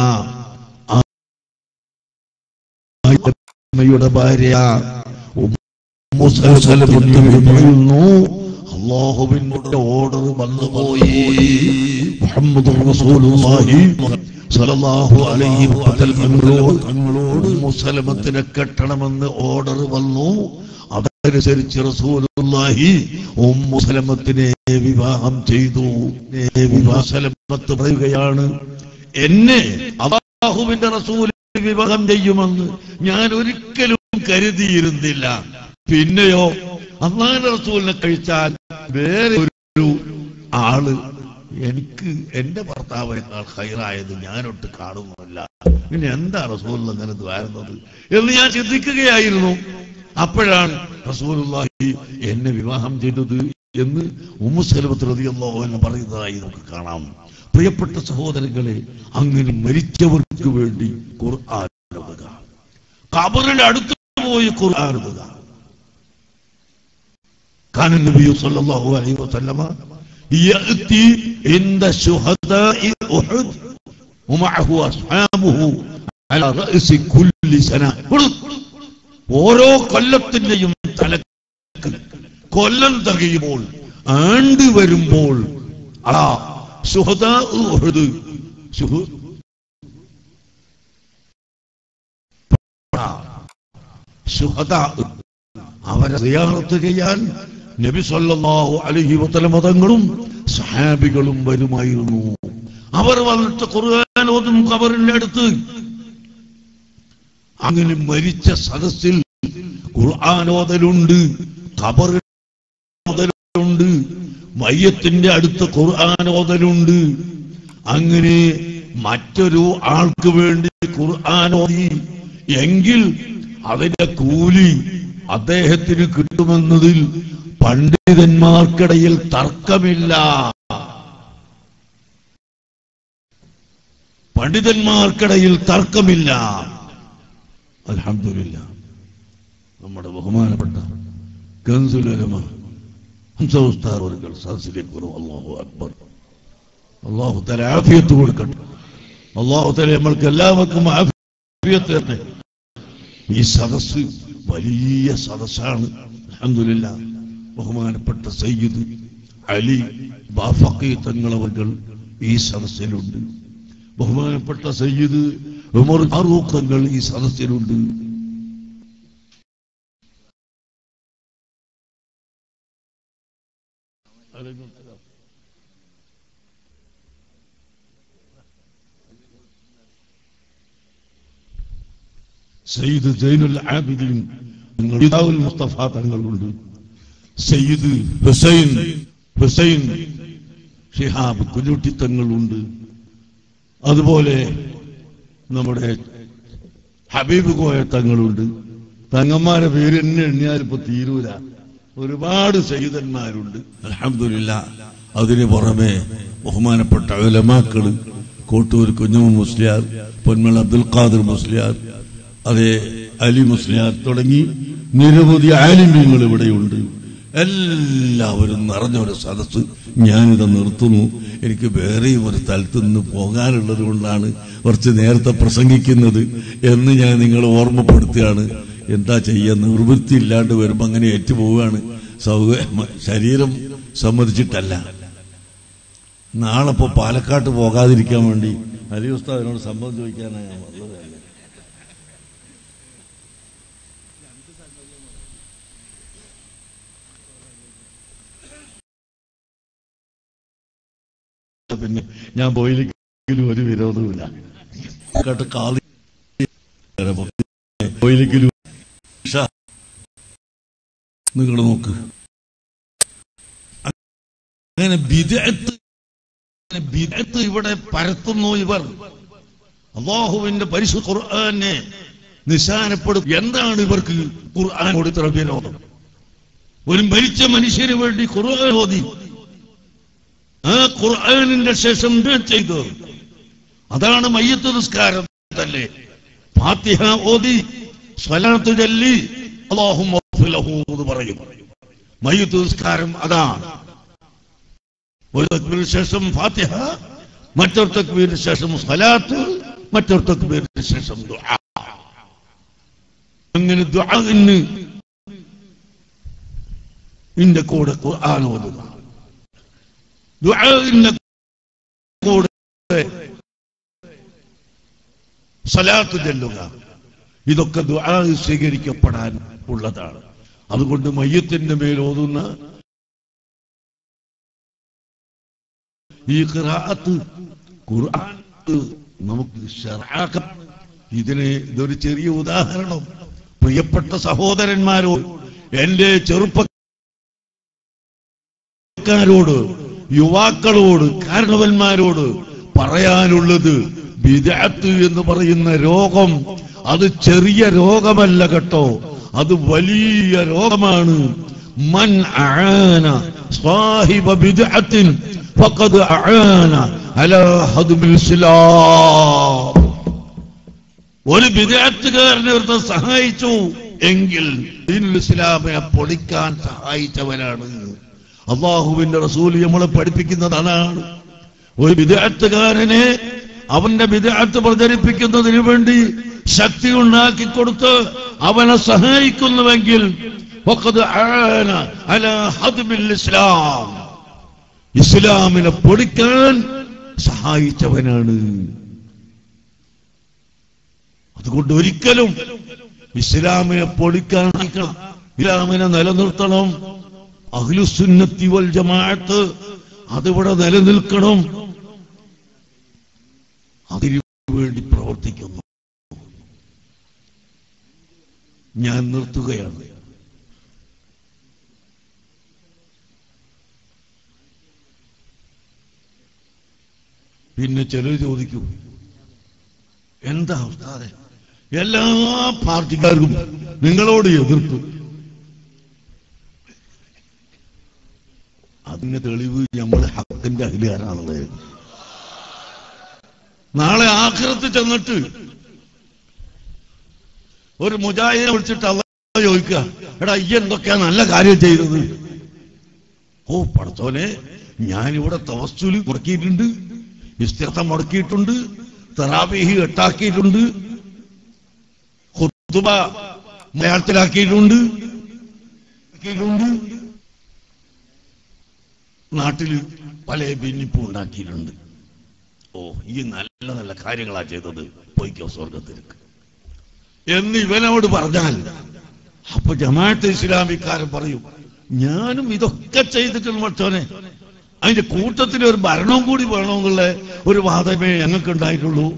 യുടെ ഭാര്യ ഉമ്മു സലമത്ത് പറയുന്നു, അല്ലാഹുവിന്റെ ഓർഡർ വന്നുപോയി, മുഹമ്മദുർ റസൂലുള്ളാഹി സ്വല്ലല്ലാഹു അലൈഹി വസല്ലമയോട് ഉമ്മു സലമത്തിനെ കെട്ടണമെന്ന് ഓർഡർ വന്നു. അതനുസരിച്ച് റസൂലുള്ളാഹി ഉമ്മു സലമത്തിനെ വിവാഹം ചെയ്തു. സലമത്ത് പറയുകയാണ്, എന്നെ അല്ലാഹുവിന്റെ റസൂൽ വിവാഹം ചെയ്യുമെന്ന് ഞാൻ ഒരിക്കലും കരുതിയിരുന്നില്ല. പിന്നെയോ അല്ലാഹുവിന്റെ റസൂലിനെ കഴിച്ചാൽ വേറെ ഒരു ആള് എനിക്ക് എന്റെ ഭർത്താവിനേക്കാൾ ഖൈറായത് ഞാനൊട്ട് കാണുന്നില്ല. പിന്നെ എന്താ റസൂൽ അങ്ങനെ ദ്വാരുന്നത് എന്ന് ഞാൻ ചിന്തിക്കുകയായിരുന്നു. അപ്പോഴാണ് റസൂലുള്ളാഹി എന്നെ വിവാഹം ചെയ്തത് എന്ന് ഉമ്മു സലമത്ത് റളിയല്ലാഹു അൻഹ പറയുന്നതായി നമുക്ക് കാണാം. പ്രിയപ്പെട്ട സഹോദരങ്ങളെ, അങ്ങനെ മരിച്ചവർക്ക് വേണ്ടി ഖുർആൻ ഓതുക, ഖബറിന്റെ അടുത്ത് പോയി ഖുർആൻ ഓതുക. കാന നബി സല്ലല്ലാഹു അലൈഹി വസല്ലമ യഅതി ഇൻദ ശുഹദാഇ ഉഹദ് വമഅഹു അസ്ഹാബുഹു അലാ റഅസി കുല്ലി സന. ഓരോ കൊല്ലത്തിന്റെയും തലക്ക് കൊല്ലം തികയുമ്പോൾ, ആണ്ട് വരുമ്പോൾ അതാ ശുഹദാ ഉഹദ് ശുഹദാ അവരെ സിയാറത്ത് ചെയ്യാൻ നബി സല്ലല്ലാഹു അലൈഹി വസല്ലം തങ്ങളും സഹാബികളും വരുമായിരുന്നു. അവർ വന്നിട്ട് ഖുർആൻ ഓതും ഖബറിന്റെ അടുത്ത്. അങ്ങനെ മരിച്ച സദസ്സിൽ ഖുർആൻ ഓതലുണ്ട്, ഖബർ ഓതലുണ്ട്, മയ്യത്തിന്റെ അടുത്ത് ഖുർആൻ ഓതലുണ്ട്. അങ്ങനെ മറ്റൊരു ആൾക്ക് വേണ്ടി ഖുർആൻ ഓതി എങ്കിൽ അതിന്റെ കൂലി അദ്ദേഹത്തിന് കിട്ടുമെന്നതിൽ പണ്ഡിതന്മാർക്കിടയിൽ തർക്കമില്ല. പണ്ഡിതന്മാർക്കിടയിൽ തർക്കമില്ല. അൽഹംദുലില്ലാഹ്, നമ്മുടെ ബഹുമാനപ്പെട്ട കൻസുൽ ഉലമ ഹംസ ഉസ്താദ് അവர்கள் സദസ്സിലേക്ക് വരും. അല്ലാഹു അക്ബർ. അല്ലാഹു തആല ആഫിയത്ത് കൊടുക്കട്ടെ. അല്ലാഹു തആല നമ്മൾക്ക് എല്ലാവർക്കും ആഫിയത്ത് തരട്ടെ. ഈ സദസ്സ് വലിയ സദസ്സാണ്. അൽഹംദുലില്ലാഹ്, ബഹുമാനപ്പെട്ട സയ്യിദ് അലി ബാഫഖി തങ്ങളവர்கள் ഈ സദസ്സിലുണ്ട്. ബഹുമാനപ്പെട്ട സയ്യിദ് ഉമർ ഫാറൂഖ് തങ്ങൾ ഈ സദസ്സിലുണ്ട്. സയ്യിദ് സൈനുൽ ആബിദീൻ മുസ്തഫ തങ്ങളുണ്ട്. സയ്യിദ് ഹുസൈൻ ഷിഹാബ് കുഞ്ഞുട്ടി തങ്ങളുണ്ട്. അതുപോലെ നമ്മുടെ ഹബീബ് കോയ തങ്ങളുണ്ട്. തങ്ങന്മാരെ പേര് എന്നെ എണ്ണിയാൽ ഇപ്പൊ തീരൂല. ഒരുപാട് സയ്യിദന്മാരുണ്ട്. അൽഹംദുലില്ലാഹ്. അതിന് പുറമെ ബഹുമാനപ്പെട്ട ഉലമാക്കള്, കോട്ടൂർ കുഞ്ഞുമ മുസ്ലിയാർ, പൊന്മള അബ്ദുൽ ഖാദിർ മുസ്ലിയാർ, അതേ അലി മുസ്ലിയാർ തുടങ്ങി നിരവധി ആലിമീങ്ങൾ ഇവിടെയുണ്ട്. എല്ലാവരും നിറഞ്ഞൊരു സദസ്സ്. ഞാനിത് നിർത്തുന്നു. എനിക്ക് വേറെയും ഒരു സ്ഥലത്ത് നിന്ന് പോകാനുള്ളത് കൊണ്ടാണ് കുറച്ച് നേരത്തെ പ്രസംഗിക്കുന്നത് എന്ന് ഞാൻ നിങ്ങളെ ഓർമ്മപ്പെടുത്തുകയാണ്. എന്താ ചെയ്യാൻ, നിവൃത്തി ഇല്ലാണ്ട് വരുമ്പോൾ അങ്ങനെ ഏറ്റുപോവുകയാണ്. ശരീരം സമ്മതിച്ചിട്ടല്ല. നാളെ ഇപ്പോൾ പാലക്കാട്ട് പോകാതിരിക്കാൻ വേണ്ടി അലി ഉസ്താദിനോട് സമ്മതം ചോദിക്കാനാണ് ഞാൻ വന്നത്. പിന്നെ ഞാൻ പോയില്ലെങ്കിലും ഒരു വിരോധവുമില്ല. പോയില്ലെങ്കിലും നിങ്ങൾ നോക്ക്, അങ്ങനെ ബിദ്അത്ത് ഇവിടെ പരത്തുന്നു ഇവർ. അല്ലാഹുവിന്റെ പരിശുദ്ധ ഖുർആനെ നിശാനപ്പെടും. എന്താണ് ഇവർക്ക് ഖുർആനോട് ഇത്ര വിരോധം? ഒരു മരിച്ച മനുഷ്യന് വേണ്ടി ഖുർആൻ ഓതി, ആ ഖുർആനിന്റെ ശേഷം ചെയ്തു. അതാണ് മയ്യത്ത് നിസ്കാരം തന്നെ. ഫാത്തിഹ ഓതി സ്വലാത്ത് ചൊല്ലി അല്ലാഹുമ്മ ഗ്ഫിർ ലഹു എന്ന് പറയും. മയ്യത്ത് നിസ്കാരം അതാണ്. ഒരു തക്ബീറിന് ശേഷം ഫാത്തിഹ, മറ്റൊരു തക്ബീറിന് ശേഷം സ്വലാത്ത്, മറ്റൊരു തക്ബീറിന് ശേഷം ദുആ. അങ്ങനെ ദുആഇന് ഇന്റെ കൂടെ ഖുർആൻ ഓതുക, ദുആഇന്റെ കൂടെ സ്വലാത്ത് ചൊല്ലുക. ഇതൊക്കെ ദുആ സ്വീകരിക്കപ്പെടാൻ ഉള്ളതാണ്. അതുകൊണ്ട് മയ്യത്തിന്റെ മേൽ ഓതുന്ന ഈ ഖിറാഅത്ത് ഖുർആൻ നമുക്ക് ശർആക്കാം. ഇതൊരു ചെറിയ ഉദാഹരണം. പ്രിയപ്പെട്ട സഹോദരന്മാരോട്, എന്റെ ചെറുപ്പക്കാരോട്, യുവാക്കളോട്, കാരണവന്മാരോട് പറയാനുള്ളത്, ബിദ്അത്ത് എന്ന് പറയുന്ന രോഗം അത് ചെറിയ രോഗമല്ല കേട്ടോ, അത് വലിയ രോഗമാണ്. മൻ അആന സാഹിബ ബിദ്അത്തിൻ ഫഖദ് അആന അലാ ഹദ്മിൽ ഇസ്ലാം. ഒരു ബിദ്അത്തുകാരനെ ഒരുത്തൻ സഹായിച്ചു എങ്കിൽ ദീനുൽ ഇസ്ലാമിനെ പൊളിക്കാൻ സഹായിച്ചവനാണ്. അല്ലാഹുവിന്റെ റസൂൽ നമ്മളെ പഠിപ്പിക്കുന്നത് അതാണ്. ഒരു ബിദ്അത്തുകാരനെ അവന്റെ ബിദ്അത്ത് പ്രചരിപ്പിക്കുന്നതിന് വേണ്ടി ശക്തി ഉണ്ടാക്കി കൊടുത്ത് അവനെ സഹായിക്കുന്നുവെങ്കിൽ ഫഖദ് ആന അലാ ഹദ്മിൽ ഇസ്ലാം, ഇസ്ലാമിനെ പൊളിക്കാൻ സഹായിച്ചവനാണ്. അതുകൊണ്ട് ഒരിക്കലും ഇസ്ലാമിനെ പൊളിക്കാൻ, ഇസ്ലാമിനെ നിലനിർത്തണം. അഹ്ലുസുന്നത്തി വൽ ജമാഅത്ത് അതിവിടെ നിലനിൽക്കണം. അതിനു വേണ്ടി പ്രവർത്തിക്കുന്നു. ഞാൻ നിർത്തുകയാണ്. പിന്നെ ചിലർ ചോദിക്കും, എന്താ ഉസ്താദേ എല്ലാ പാർട്ടിക്കാർക്കും നിങ്ങളോട് എതിർപ്പ്? അതിന് തെളിവ് നമ്മൾ ഹക്കിന്റെ അഹ്ലുകാരാണുള്ളത്. നാളെ ആഖിറത്ത് ചെന്നിട്ട് ഒരു മുജാഹിദിനെ വിളിച്ചിട്ട് അല്ലാഹ് ചോദിക്കുക, എടാ ഈ എന്തൊക്കെയാ നല്ല കാര്യം ചെയ്തത്? ഓ പടച്ചോനെ, ഞാനിവിടെ തവസ്സുല് മുടക്കിയിട്ടുണ്ട്, ഇസ്തിഗ്ഫാർ മുടക്കിയിട്ടുണ്ട്, തറാവീഹ് 8 ആക്കിയിട്ടുണ്ട്, ഖുത്ബ മലയാളത്തിലാക്കിയിട്ടുണ്ട്, നാട്ടില് പല ഭിന്നിപ്പും ഉണ്ടാക്കിയിട്ടുണ്ട്. ഓ ഈ നല്ല നല്ല കാര്യങ്ങളാ ചെയ്തത്, പോയിക്കോ സ്വർഗത്തിലേക്ക് എന്ന് ഇവനോട് പറഞ്ഞാൽ, അപ്പൊ ജമാഅത്തെ ഇസ്ലാമിക്കാരൻ പറയും, ഞാനും ഇതൊക്കെ ചെയ്തിട്ടുണ്ട് മച്ചോനെ, അതിന്റെ കൂട്ടത്തിൽ ഒരു ഭരണവും കൂടി വേണമെന്നുള്ള ഒരു വാദമേ ഞങ്ങൾക്ക് ഉണ്ടായിട്ടുള്ളൂ.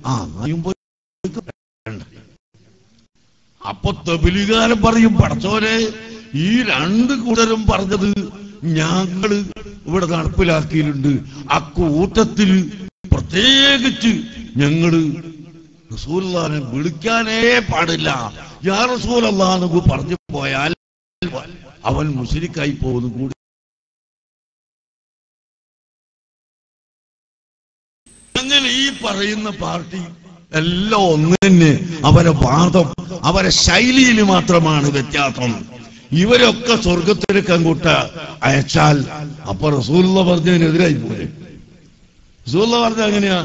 അപ്പൊ തബ്ലീഗുകാരൻ പറയും, പടച്ചോനെ ഈ 2 കൂട്ടരും പറഞ്ഞത് ഞങ്ങള് ഇവിടെ നടപ്പിലാക്കിയിട്ടുണ്ട്, ആ കൂട്ടത്തിൽ പ്രത്യേകിച്ച് ഞങ്ങള് റസൂലുള്ളാഹിനെ വിളിക്കാനേ പാടില്ല, യാ റസൂലല്ലാഹ് എന്ന് പറഞ്ഞു പോയാൽ അവൻ മുശ്രിക്കായി പോകുന്നു കൂടി. അങ്ങനെ ഈ പറയുന്ന പാർട്ടി എല്ലാം ഒന്ന് തന്നെ, അവരെ വാദം, അവരെ ശൈലിയിൽ മാത്രമാണ് വ്യത്യാസം. ഇവരൊക്കെ സ്വർഗത്തിലേക്ക് അങ്ങോട്ട് അയച്ചാൽ അപ്പൊ റസൂലുള്ളാഹ് പറഞ്ഞതിനെതിരായി പോലെ. റസൂലുള്ളാഹ് പറഞ്ഞ എങ്ങനെയാ?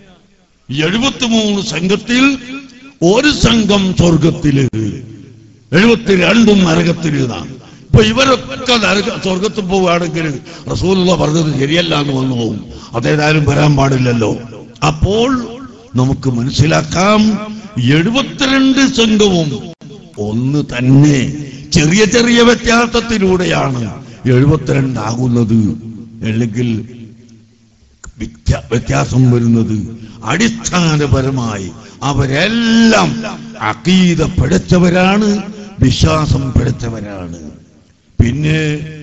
73 സംഘത്തിൽ ഒരു സംഘം സ്വർഗത്തില്, 72 നരകത്തിലാണ്. ഇപ്പൊ ഇവരൊക്കെ സ്വർഗത്തിൽ പോവുകയാണെങ്കിൽ റസൂലുള്ളാഹ് പറഞ്ഞത് ശരിയല്ല എന്ന് വന്നു പോകും. അതേതായാലും വരാൻ പാടില്ലല്ലോ. അപ്പോൾ നമുക്ക് മനസ്സിലാക്കാം, 72 സംഘവും ഒന്ന് തന്നെ, ചെറിയ ചെറിയ വ്യത്യാസത്തിലൂടെയാണ് 72 ആകുന്നത്. അല്ലെങ്കിൽ വ്യത്യാസം വരുന്നത് അടിസ്ഥാനപരമായി അവരെല്ലാം അഖീദ പഠിച്ചവരാണ്, വിശ്വാസം പഠിച്ചവരാണ്. പിന്നെ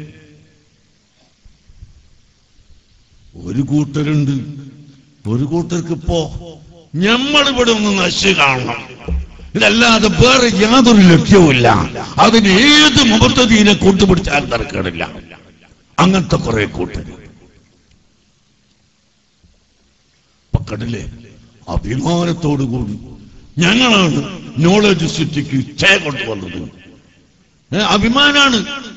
ഒരു കൂട്ടരുണ്ട്, ഒരു കൂട്ടർക്ക് ഇപ്പോ നമ്മളിവിടെ ഒന്ന് നശിച്ചു കാണണം, ഇതല്ലാതെ വേറെ യാതൊരു ലക്ഷ്യവുമില്ല, അതിന് ഏത് മുബത്തദീനെ കൂട്ടുപിടിച്ചാൽ തരക്കേടില്ല. അങ്ങനത്തെ കുറെ കൂട്ടര് പക്കടില്ലേ, അഭിമാനത്തോടു കൂടി ഞങ്ങളാണ് നോളജ് സിറ്റിക്ക് കൊണ്ടുവന്നത്, അഭിമാനാണ്.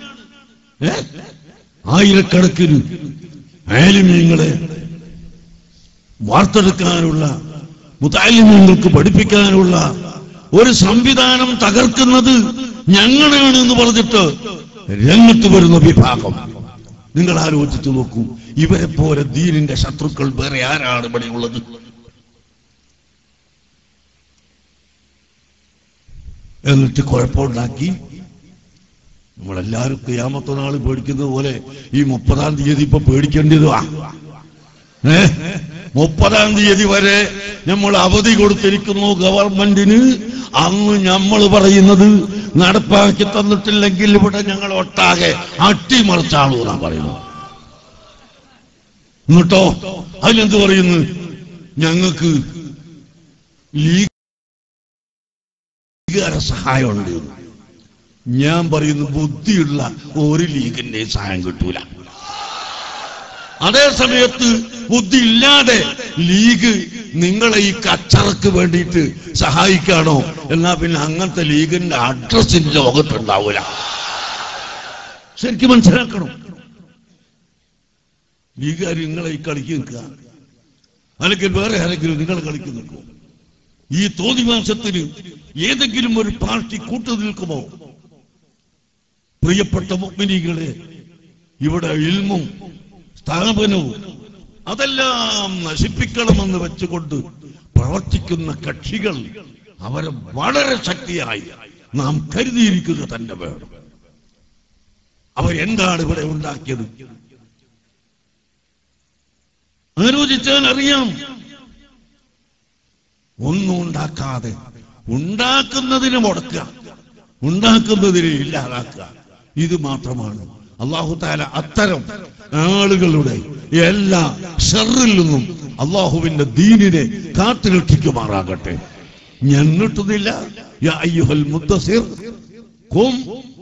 ആയിരക്കണക്കിന് ആലിമീങ്ങളെ വാർത്തെടുക്കാനുള്ള, മുതഅല്ലിമീങ്ങൾക്ക് പഠിപ്പിക്കാനുള്ള ഒരു സംവിധാനം തകർക്കുന്നത് ഞങ്ങളാണ് എന്ന് പറഞ്ഞിട്ട് രംഗത്ത് വരുന്ന വിഭാഗം. നിങ്ങൾ ആലോചിച്ചു നോക്കൂ, ഇവരെ പോലെ ദീനിന്റെ ശത്രുക്കൾ വേറെ ആരാണ് ഇവിടെ ഉള്ളത്? എന്നിട്ട് കുഴപ്പമുണ്ടാക്കി നമ്മളെല്ലാവരും ഖിയാമത്ത് നാൾ പേടിക്കുന്നത് പോലെ ഈ 30-ാം തീയതി ഇപ്പൊ പേടിക്കേണ്ടതുവാ. 30-ാം തീയതി വരെ നമ്മൾ അവധി കൊടുത്തിരിക്കുന്നു ഗവൺമെന്റിന്. അന്ന് നമ്മൾ പറയുന്നത് നടപ്പാക്കി തന്നിട്ടില്ലെങ്കിൽ ഇവിടെ ഞങ്ങൾ ഒട്ടാകെ അട്ടിമറിച്ചാളൂ എന്നാ പറയുന്നു. എന്നിട്ടോ അതിനെന്ത് പറയുന്നു? ഞങ്ങൾക്ക് ലീഗുകാരെ സഹായമുണ്ട്. ഞാൻ പറയുന്നു ബുദ്ധിയുള്ള ഒരു ലീഗിന്റെ സഹായം കിട്ടൂല. അതേ സമയത്ത് ബുദ്ധി ഇല്ലാതെ ലീഗ് നിങ്ങളെ ഈ കച്ചറക്ക് വേണ്ടിയിട്ട് സഹായിക്കാണോ? എന്നാ പിന്നെ അങ്ങനത്തെ ലീഗിന്റെ അഡ്രസ് ലോകത്തുണ്ടാവൂല. ശരിക്കും മനസ്സിലാക്കണം. ലീഗുകാർ നിങ്ങളെ ഈ കളിക്ക് നിൽക്കുക, അല്ലെങ്കിൽ വേറെ ആരെങ്കിലും നിങ്ങൾ കളിക്ക് നിൽക്കും. ഈ തോന്നിവാസത്തിന് ഏതെങ്കിലും ഒരു പാർട്ടി കൂട്ടു നിൽക്കുമോ? പ്രിയപ്പെട്ട മുഅ്മിനീങ്ങളെ, ഇവിടെ ഇൽമും സ്ഥാപനവും അതെല്ലാം നശിപ്പിക്കണമെന്ന് വെച്ചുകൊണ്ട് പ്രവർത്തിക്കുന്ന കക്ഷികൾ അവരെ വളരെ ശക്തിയായി നാം കരുതിയിരിക്കുക തന്നെ വേണം. അവരെന്താണ് ഇവിടെ ഉണ്ടാക്കിയത് ആലോചിച്ചാൽ അറിയാം. ഒന്നും ഉണ്ടാക്കാതെ ഉണ്ടാക്കുന്നതിന് മുടക്കുക, ഉണ്ടാക്കുന്നതിനെ ഇല്ലാതാക്കുക, ഇത് മാത്രമാണ്. അല്ലാഹു തആല അത്തരം ആളുകളുടെ എല്ലാ ശർറിൽ നിന്നും അല്ലാഹുവിന്റെ ദീനിനെ കാത്തുരക്ഷിക്കുമാറാകട്ടെ. ഞാൻ നീട്ടുന്നില്ല. യാ അയ്യുഹൽ മുദ്ദസിർ ഖും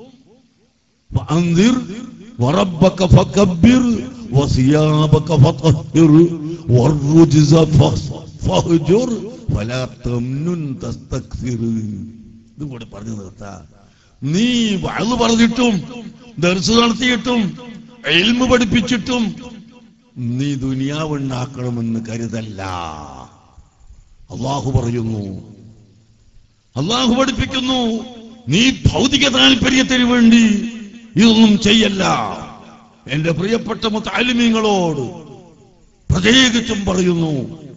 വഅൻദിർ വറബ്ബക ഫകബ്ബിർ വസിയാബക ഫതഹിർ വറുജ്സ ഫഹ്ജുർ വലാ തംനുൻ തസ്തക്സിർ. ഇത് കൂടെ പറഞ്ഞു നിർത്താ. നീ വഅദ് പറഞ്ഞിട്ടും ദർസ് നടത്തിയിട്ടും ഇൽമു പഠിപ്പിച്ചിട്ടും നീ ദുനിയാവ് ഉണ്ടാക്കണമെന്ന് കരുതല്ല. അല്ലാഹു പറയുന്നു, അല്ലാഹു പഠിപ്പിക്കുന്നു, നീ ഭൗതിക താല്പര്യത്തിന് വേണ്ടി ഇതൊന്നും ചെയ്യല്ല. എന്റെ പ്രിയപ്പെട്ട മുതഅല്ലിമീങ്ങളോട് പ്രത്യേകിച്ചും പറയുന്നു,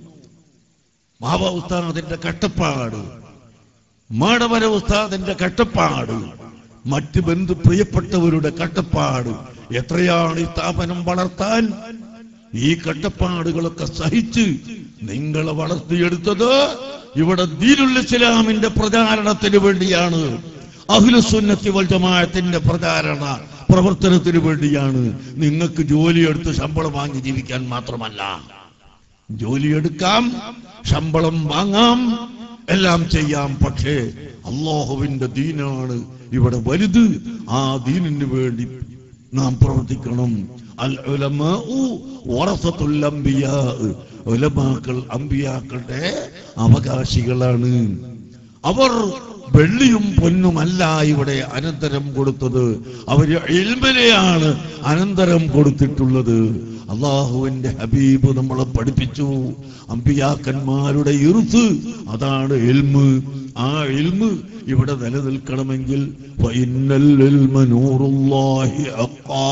മാവ ഉസ്താദിന്റെ കട്ടപ്പാട്, മാടവര ഉസ്താദിന്റെ കട്ടപ്പാട്, മറ്റ് ബന്ധു പ്രിയപ്പെട്ടവരുടെ കട്ടപ്പാട് എത്രയാണ് ഈ സ്ഥാപനം വളർത്താൻ. ഈ കട്ടപ്പാടുകളൊക്കെ സഹിച്ച് നിങ്ങളെ വളർത്തിയെടുത്തത് ഇവിടെ ദീനുൽ ഇസ്ലാമിന്റെ പ്രചാരണത്തിന് വേണ്ടിയാണ്, അഹ്ലുസുന്നത്തി വൽ ജമാഅത്തിന്റെ പ്രചാരണ പ്രവർത്തനത്തിന് വേണ്ടിയാണ്. നിങ്ങൾക്ക് ജോലിയെടുത്ത് ശമ്പളം വാങ്ങി ജീവിക്കാൻ മാത്രമല്ല. ജോലിയെടുക്കാം, ശമ്പളം വാങ്ങാം, എല്ലാം ചെയ്യാം. പക്ഷേ അല്ലാഹുവിന്റെ ദീനാണ് ഇവിടെ വലുത്. ആ ദീനിന് വേണ്ടി നാം പ്രവർത്തിക്കണം. അൽ ഉലമാഉ വറസത്തുൽ അംബിയാ. ഉലമാക്കൾ അംബിയാക്കളുടെ അവകാശികളാണ്. അവർ വെള്ളിയും പൊന്നുമല്ല ഇവിടെ അനന്തരം കൊടുത്തത്, അവര് ഇൽമിനെയാണ് അനന്തരം കൊടുത്തിട്ടുള്ളത്. അല്ലാഹുവിന്റെ ഹബീബ് നമ്മളെ പഠിപ്പിച്ചു, അമ്പിയാക്കന്മാരുടെ ഇർത്ത് അതാണ് ഇൽമ്. ആ ഇൽമ് ഇവിടെ നിലനിൽക്കണമെങ്കിൽ ഫഇന്നൽ ഇൽമ നൂറുല്ലാഹി അഖാ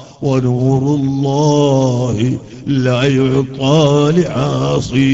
വനൂറുല്ലാഹി ലാ യുഖാ ലിആസി.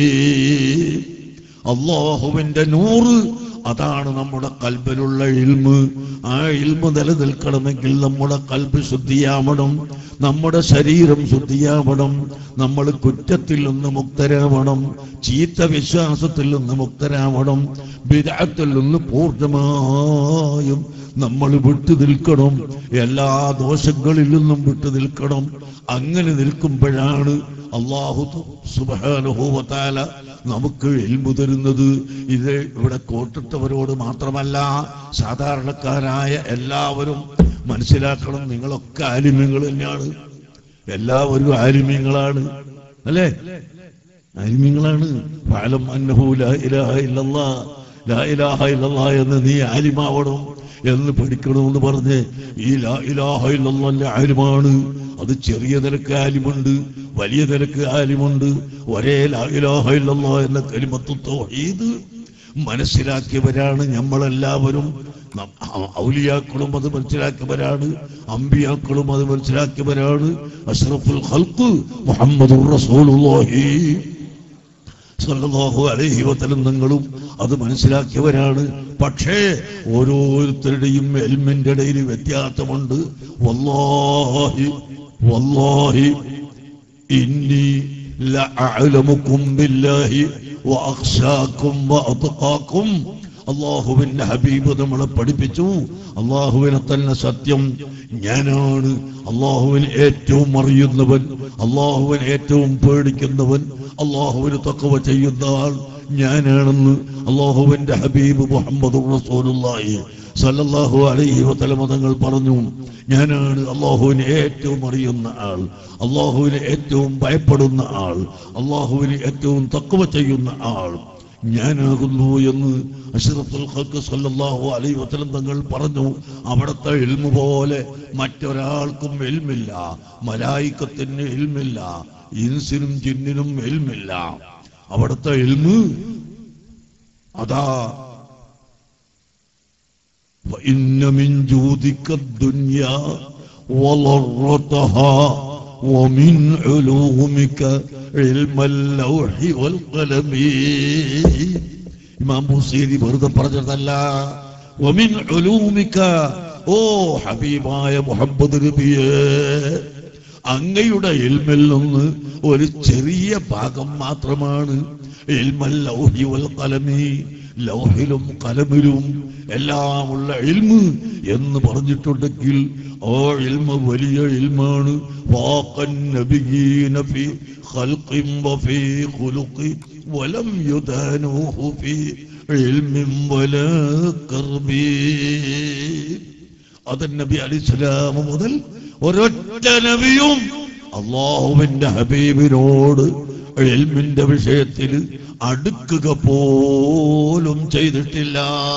അല്ലാഹുവിന്റെ നൂറ് അതാണ് നമ്മുടെ കൽബിലുള്ള ഇൽമ്. ആ ഇൽമ് നിലനിൽക്കണമെങ്കിൽ നമ്മുടെ കൽബ് ശുദ്ധിയാവണം, നമ്മുടെ ശരീരം ശുദ്ധിയാവണം, നമ്മൾ കുറ്റത്തിൽ നിന്ന് മുക്തരാവണം, ചീത്ത വിശ്വാസത്തിൽ നിന്ന് മുക്തരാവണം, ബിദ്അത്തിൽ നിന്ന് പൂർണ്ണമായും നമ്മൾ വിട്ടു നിൽക്കണം, എല്ലാ ദോഷങ്ങളിൽ നിന്നും വിട്ടു നിൽക്കണം. അങ്ങനെ നിൽക്കുമ്പോഴാണ് അല്ലാഹു സുബ്ഹാനഹു വ തആല നമുക്ക് ഇൽമു തരുന്നത്. ഇത് ഇവിടെ കോട്ടിട്ടവരോട് മാത്രമല്ല, സാധാരണക്കാരായ എല്ലാവരും മനസ്സിലാക്കണം. നിങ്ങളൊക്കെ ആലിമ്യങ്ങൾ തന്നെയാണ്, എല്ലാവരും ആലിമ്യങ്ങളാണ്, അല്ലേ? ആലിമ്യങ്ങളാണ്. ഫഅലം അന്നഹു ലാ ഇലാഹ ഇല്ലല്ലാഹ്, ലാ ഇലാഹ ഇല്ലല്ലാഹ് എന്ന് നീ ആലിമാവണം എന്ന് പഠിക്കണമെന്ന് പറഞ്ഞ് ഈ ലാ ഇലാഹ ഇല്ലല്ലാഹ് ആലിമാണ്. അത് ചെറിയ നിലക്ക് ആലിമുണ്ട്, വലിയ നിലക്ക് ആലിമുണ്ട്. ഒരേ ലാ ഇലാഹ ഇല്ലല്ലാഹ് എന്ന കലിമത്തു തൗഹീദ് മനസ്സിലാക്കിയവരാണ് നമ്മളെല്ലാവരും. ഔലിയാക്കളും അത് മനസ്സിലാക്കിയവരാണ്, അമ്പിയാക്കളും അത് മനസ്സിലാക്കിയവരാണ്. അഷ്റഫുൽ ഖൽഖ് മുഹമ്മദുർ റസൂലുള്ളാഹി സ്വല്ലല്ലാഹു അലൈഹി വസല്ലം തങ്ങളും അത് മനസ്സിലാക്കിയവരാണ്. പക്ഷേ ഓരോരുത്തരുടെയും ഇൽമിന്റെ ഇടയിൽ വ്യത്യാസമുണ്ട്. വല്ലാഹി വല്ലാഹി ഇന്നി ലഅഅലമുകും ബില്ലാഹി വഅഖ്ശാകും വഅത്ഖാകും. അല്ലാഹുവിന്റെ ഹബീബ് നമ്മളെ പഠിപ്പിച്ചു, അല്ലാഹുവിനെ തന്നെ സത്യം, ഞാനാണ് അല്ലാഹുവിനെ ഏറ്റവും അറിയുന്നവൻ, അല്ലാഹുവിനെ ഏറ്റവും പേടിക്കുന്നവൻ, അല്ലാഹുവിന് തഖ്വ ചെയ്യുന്ന ആൾ ഞാനാണെന്ന് അല്ലാഹുവിന്റെ ഹബീബ് മുഹമ്മദുർ റസൂലുള്ളാഹി സല്ലല്ലാഹു അലൈഹി വസല്ലം തങ്ങൾ പറഞ്ഞു. ഞാനാണ് അല്ലാഹുവിനെ ഏറ്റവും അറിയുന്ന ആൾ, അല്ലാഹുവിനെ ഏറ്റവും ഭയപ്പെടുന്ന ആൾ, അല്ലാഹുവിനെ ഏറ്റവും തഖ്വ ചെയ്യുന്ന ആൾ ഞാനാകുന്നു എന്ന് അഷ്റഫുൽ ഖൽഖ് സല്ലല്ലാഹു അലൈഹി വസല്ലം തങ്ങൾ പറഞ്ഞു. അവിടുത്തെ ഇൽമു പോലെ മറ്റൊരാൾക്കും ഇൽമില്ല, മലായികത്തിന് ഇൽമില്ല, ഇൻസിനും ജിന്നിനും ഇൽമില്ല. അവിടുത്തെ ഇൽമ് അതാ وإن من جودك الدنيا وضرتها ومن علومك علم اللوح والقلم. ഇമാം ബുസീരി വെറുതെ പറഞ്ഞതല്ല. ومن علومك, ഓ ഹബീബായ മുഹമ്മദ് നബിയേ, അങ്ങയുടെ ഇൽമിൽ നിന്ന് ഒരു ചെറിയ ഭാഗം മാത്രമാണ് ഇൽമൽ ലൗഹി വൽ ഖലമി, ലൗഹിലും ഖലമിലും എല്ലാമുള്ള ഇൽമ് എന്ന് പറഞ്ഞിട്ടുണ്ടെങ്കിൽ ആ ഇൽമ വലിയ ഇൽമാണ്. വാഖൻ നബിയീന ഫീ ഖൽഖിൻ വഫീ ഖുലുഖി വലം യുദാനൂഹു ഫീ ഇൽമിൻ വലാ ഖർബി. ആദം നബി അലൈഹിസ്സലാം മുതൽ ഒരൊറ്റ നബിയും അല്ലാഹുവിന്റെ ഹബീബിനോട് ഇൽമിന്റെ വിഷയത്തിൽ അടുക്കുക പോലും ചെയ്തിട്ടില്ല.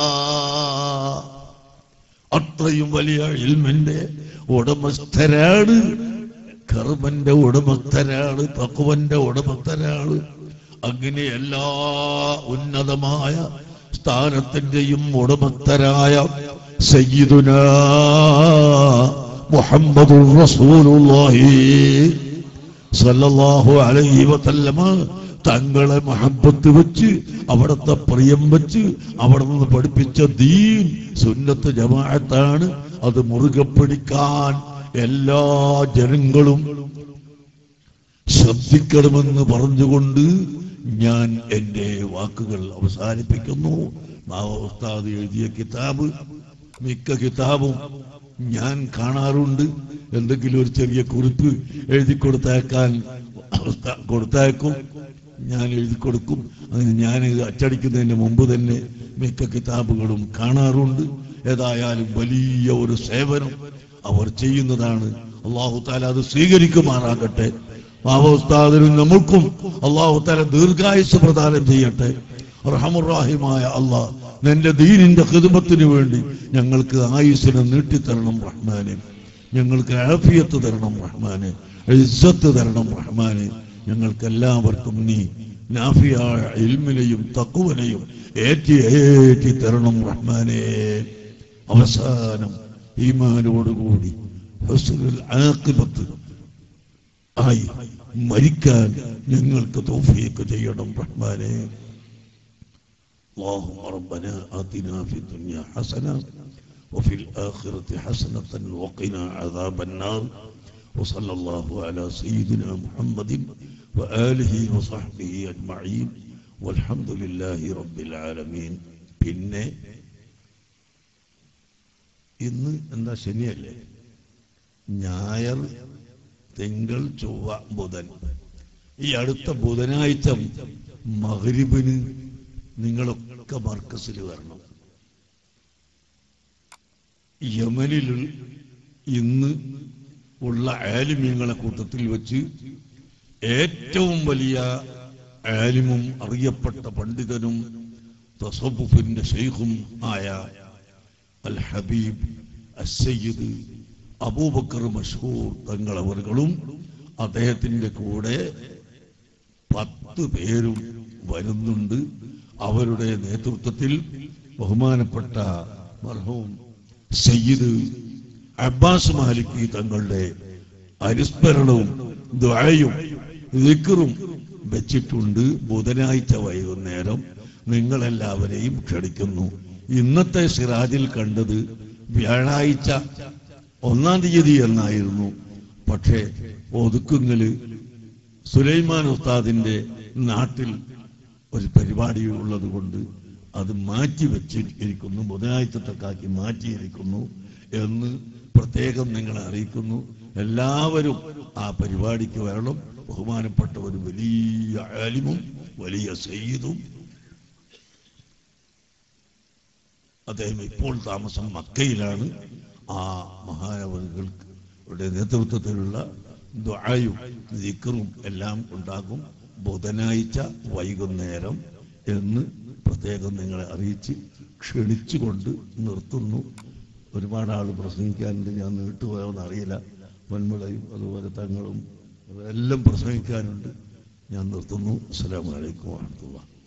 അത്രയും വലിയ ഇൽമിന്റെ ഉടമസ്ഥരാണ്, കർമ്മന്റെ ഉടമസ്ഥരാണ്, തഖ്വന്റെ ഉടമസ്ഥരാണ്. അങ്ങനെ എല്ലാ ഉന്നതമായ സ്ഥാനത്തിന്റെയും ഉടമസ്ഥരായ സയ്യിദുനാ മുഹമ്മദുർ റസൂലുള്ളാഹി സല്ലല്ലാഹു അലൈഹി വസല്ലമ തങ്ങളെ മഹബത്ത് വെച്ച്, അവിടുത്തെ പ്രിയം വെച്ച്, അവിടെ നിന്ന് പഠിപ്പിച്ച ദീൻ സുന്നത്ത് ജമാഅത്താണ്. അത് മുറുകെ പിടിക്കാൻ എല്ലാ ജനങ്ങളും ശ്രദ്ധിക്കണമെന്ന് പറഞ്ഞുകൊണ്ട് ഞാൻ എന്റെ വാക്കുകൾ അവസാനിപ്പിക്കുന്നു. ഉസ്താദ് എഴുതിയ കിതാബ്, മിക്ക കിതാബും ഞാൻ കാണാറുണ്ട്. എന്തെങ്കിലും ഒരു ചെറിയ കുറിപ്പ് എഴുതി കൊടുത്തയക്കും, ഞാൻ എഴുതി കൊടുക്കും. അങ്ങനെ ഞാൻ അച്ചടിക്കുന്നതിന് മുമ്പ് തന്നെ മിക്ക കിതാബുകളും കാണാറുണ്ട്. ഏതായാലും വലിയ ഒരു സേവനം അവർ ചെയ്യുന്നതാണ്. അല്ലാഹു തആല അത് സ്വീകരിക്കുമാറാകട്ടെ. ഉസ്താദിനും നമ്മൾക്കും അല്ലാഹു തആല ദീർഘായുസ്സ് പ്രദാനം ചെയ്യട്ടെ. റഹ്മാനുർ-റഹീമായ അല്ലാഹ്, നിന്റെ ദീനിന്റെ ഖിദ്മത്തിന് വേണ്ടി ഞങ്ങൾക്ക് ആയുസ്സിനെ നീട്ടിത്തരണം റഹ്മാനെ, ഞങ്ങൾക്ക് ആഫിയത്ത് തരണം റഹ്മാനെ, ഇസ്സത്ത് തരണം റഹ്മാനെ. ഞങ്ങൾക്ക് എല്ലാവർക്കും നീ നാഫിയായ ഇൽമിനെയും തഖ്വനെയും ഏറ്റി തരണം റഹ്മാനെ. അവസാനം ഈമാനോടുകൂടി ഹുസ്നുൽ ആഖിബത്ത് ആയി മരിക്കാൻ ഞങ്ങൾക്ക് തൗഫീഖ് ചെയ്യണം റഹ്മാനെ. اللهم ربنا آتنا في الدنيا حسنة وفي الآخرة حسنة وقنا عذاب النار. وصلى الله على سيدنا محمد وآله وصحبه أجمعين والحمد لله رب العالمين. പിന്നെ ഇന്ന് എന്താ ശനിയല്ലേ? ഞായർ, തിങ്കൾ, ചൊവ്വ, ബുധൻ. ഈ അടുത്ത ബുധനാഴ്ച മഗ്രിബിന് നിങ്ങളൊക്കെ മർക്കസിൽ വരണം. യമനിൽ ഇന്ന് ഉള്ള ആലിമീങ്ങളെ കൂട്ടത്തിൽ വെച്ച് ഏറ്റവും വലിയ ആലിമും അറിയപ്പെട്ട പണ്ഡിതനും തസവുഫിന്റെ ശൈഖും ആയ അൽ ഹബീബ് അസ്സയ്യിദ് അബൂബക്കർ മഷ്ഹൂർ തങ്ങളവர்களுം അദ്ദേഹത്തിന്റെ കൂടെ 10 പേരും വരുന്നുണ്ട്. അവരുടെ നേതൃത്വത്തിൽ ബഹുമാനപ്പെട്ട മർഹൂം സയ്യിദ് അബ്ബാസ് മാലിക്കി തങ്ങളുടെ അനുസ്മരണവും ദുആയും ദിക്റും വെച്ചിട്ടുണ്ട്. ബുധനാഴ്ച വൈകുന്നേരം നിങ്ങളെല്ലാവരെയും ക്ഷണിക്കുന്നു. ഇന്നത്തെ സിറാജിൽ കണ്ടത് വ്യാഴാഴ്ച 1-ാം തീയതി എന്നായിരുന്നു. പക്ഷേ ഒതുക്കുങ്ങല് സുലൈമാൻ ഉസ്താദിന്റെ നാട്ടിൽ ഒരു പരിപാടി ഉള്ളത് കൊണ്ട് അത് മാറ്റി വെച്ചിരിക്കുന്നു, ബുധനാഴ്ചത്തേക്കാക്കി മാറ്റിയിരിക്കുന്നു എന്ന് പ്രത്യേകം നിങ്ങളെ അറിയിക്കുന്നു. എല്ലാവരും ആ പരിപാടിക്ക് വരണം. ബഹുമാനപ്പെട്ട ഒരു വലിയ ആലിമും വലിയ സയ്യിദും, അദ്ദേഹം ഇപ്പോൾ താമസം മക്കയിലാണ്. ആ മഹാനവറുകളുടെ നേതൃത്വത്തിലുള്ള ദുആയും ദിക്റും എല്ലാം ഉണ്ടാകും ബുധനാഴ്ച വൈകുന്നേരം എന്ന് പ്രത്യേകം നിങ്ങളെ അറിയിച്ച് ക്ഷണിച്ചുകൊണ്ട് നിർത്തുന്നു. ഒരുപാട് ആൾ പ്രസംഗിക്കാനുണ്ട്, ഞാൻ നീട്ടുപോയോന്ന് അറിയില്ല. പൊന്മുളയും അതുപോലെ തങ്ങളും എല്ലാം പ്രസംഗിക്കാനുണ്ട്. ഞാൻ നിർത്തുന്നു. അസ്സലാമു അലൈക്കും വറഹ്മത്തുള്ളാഹി.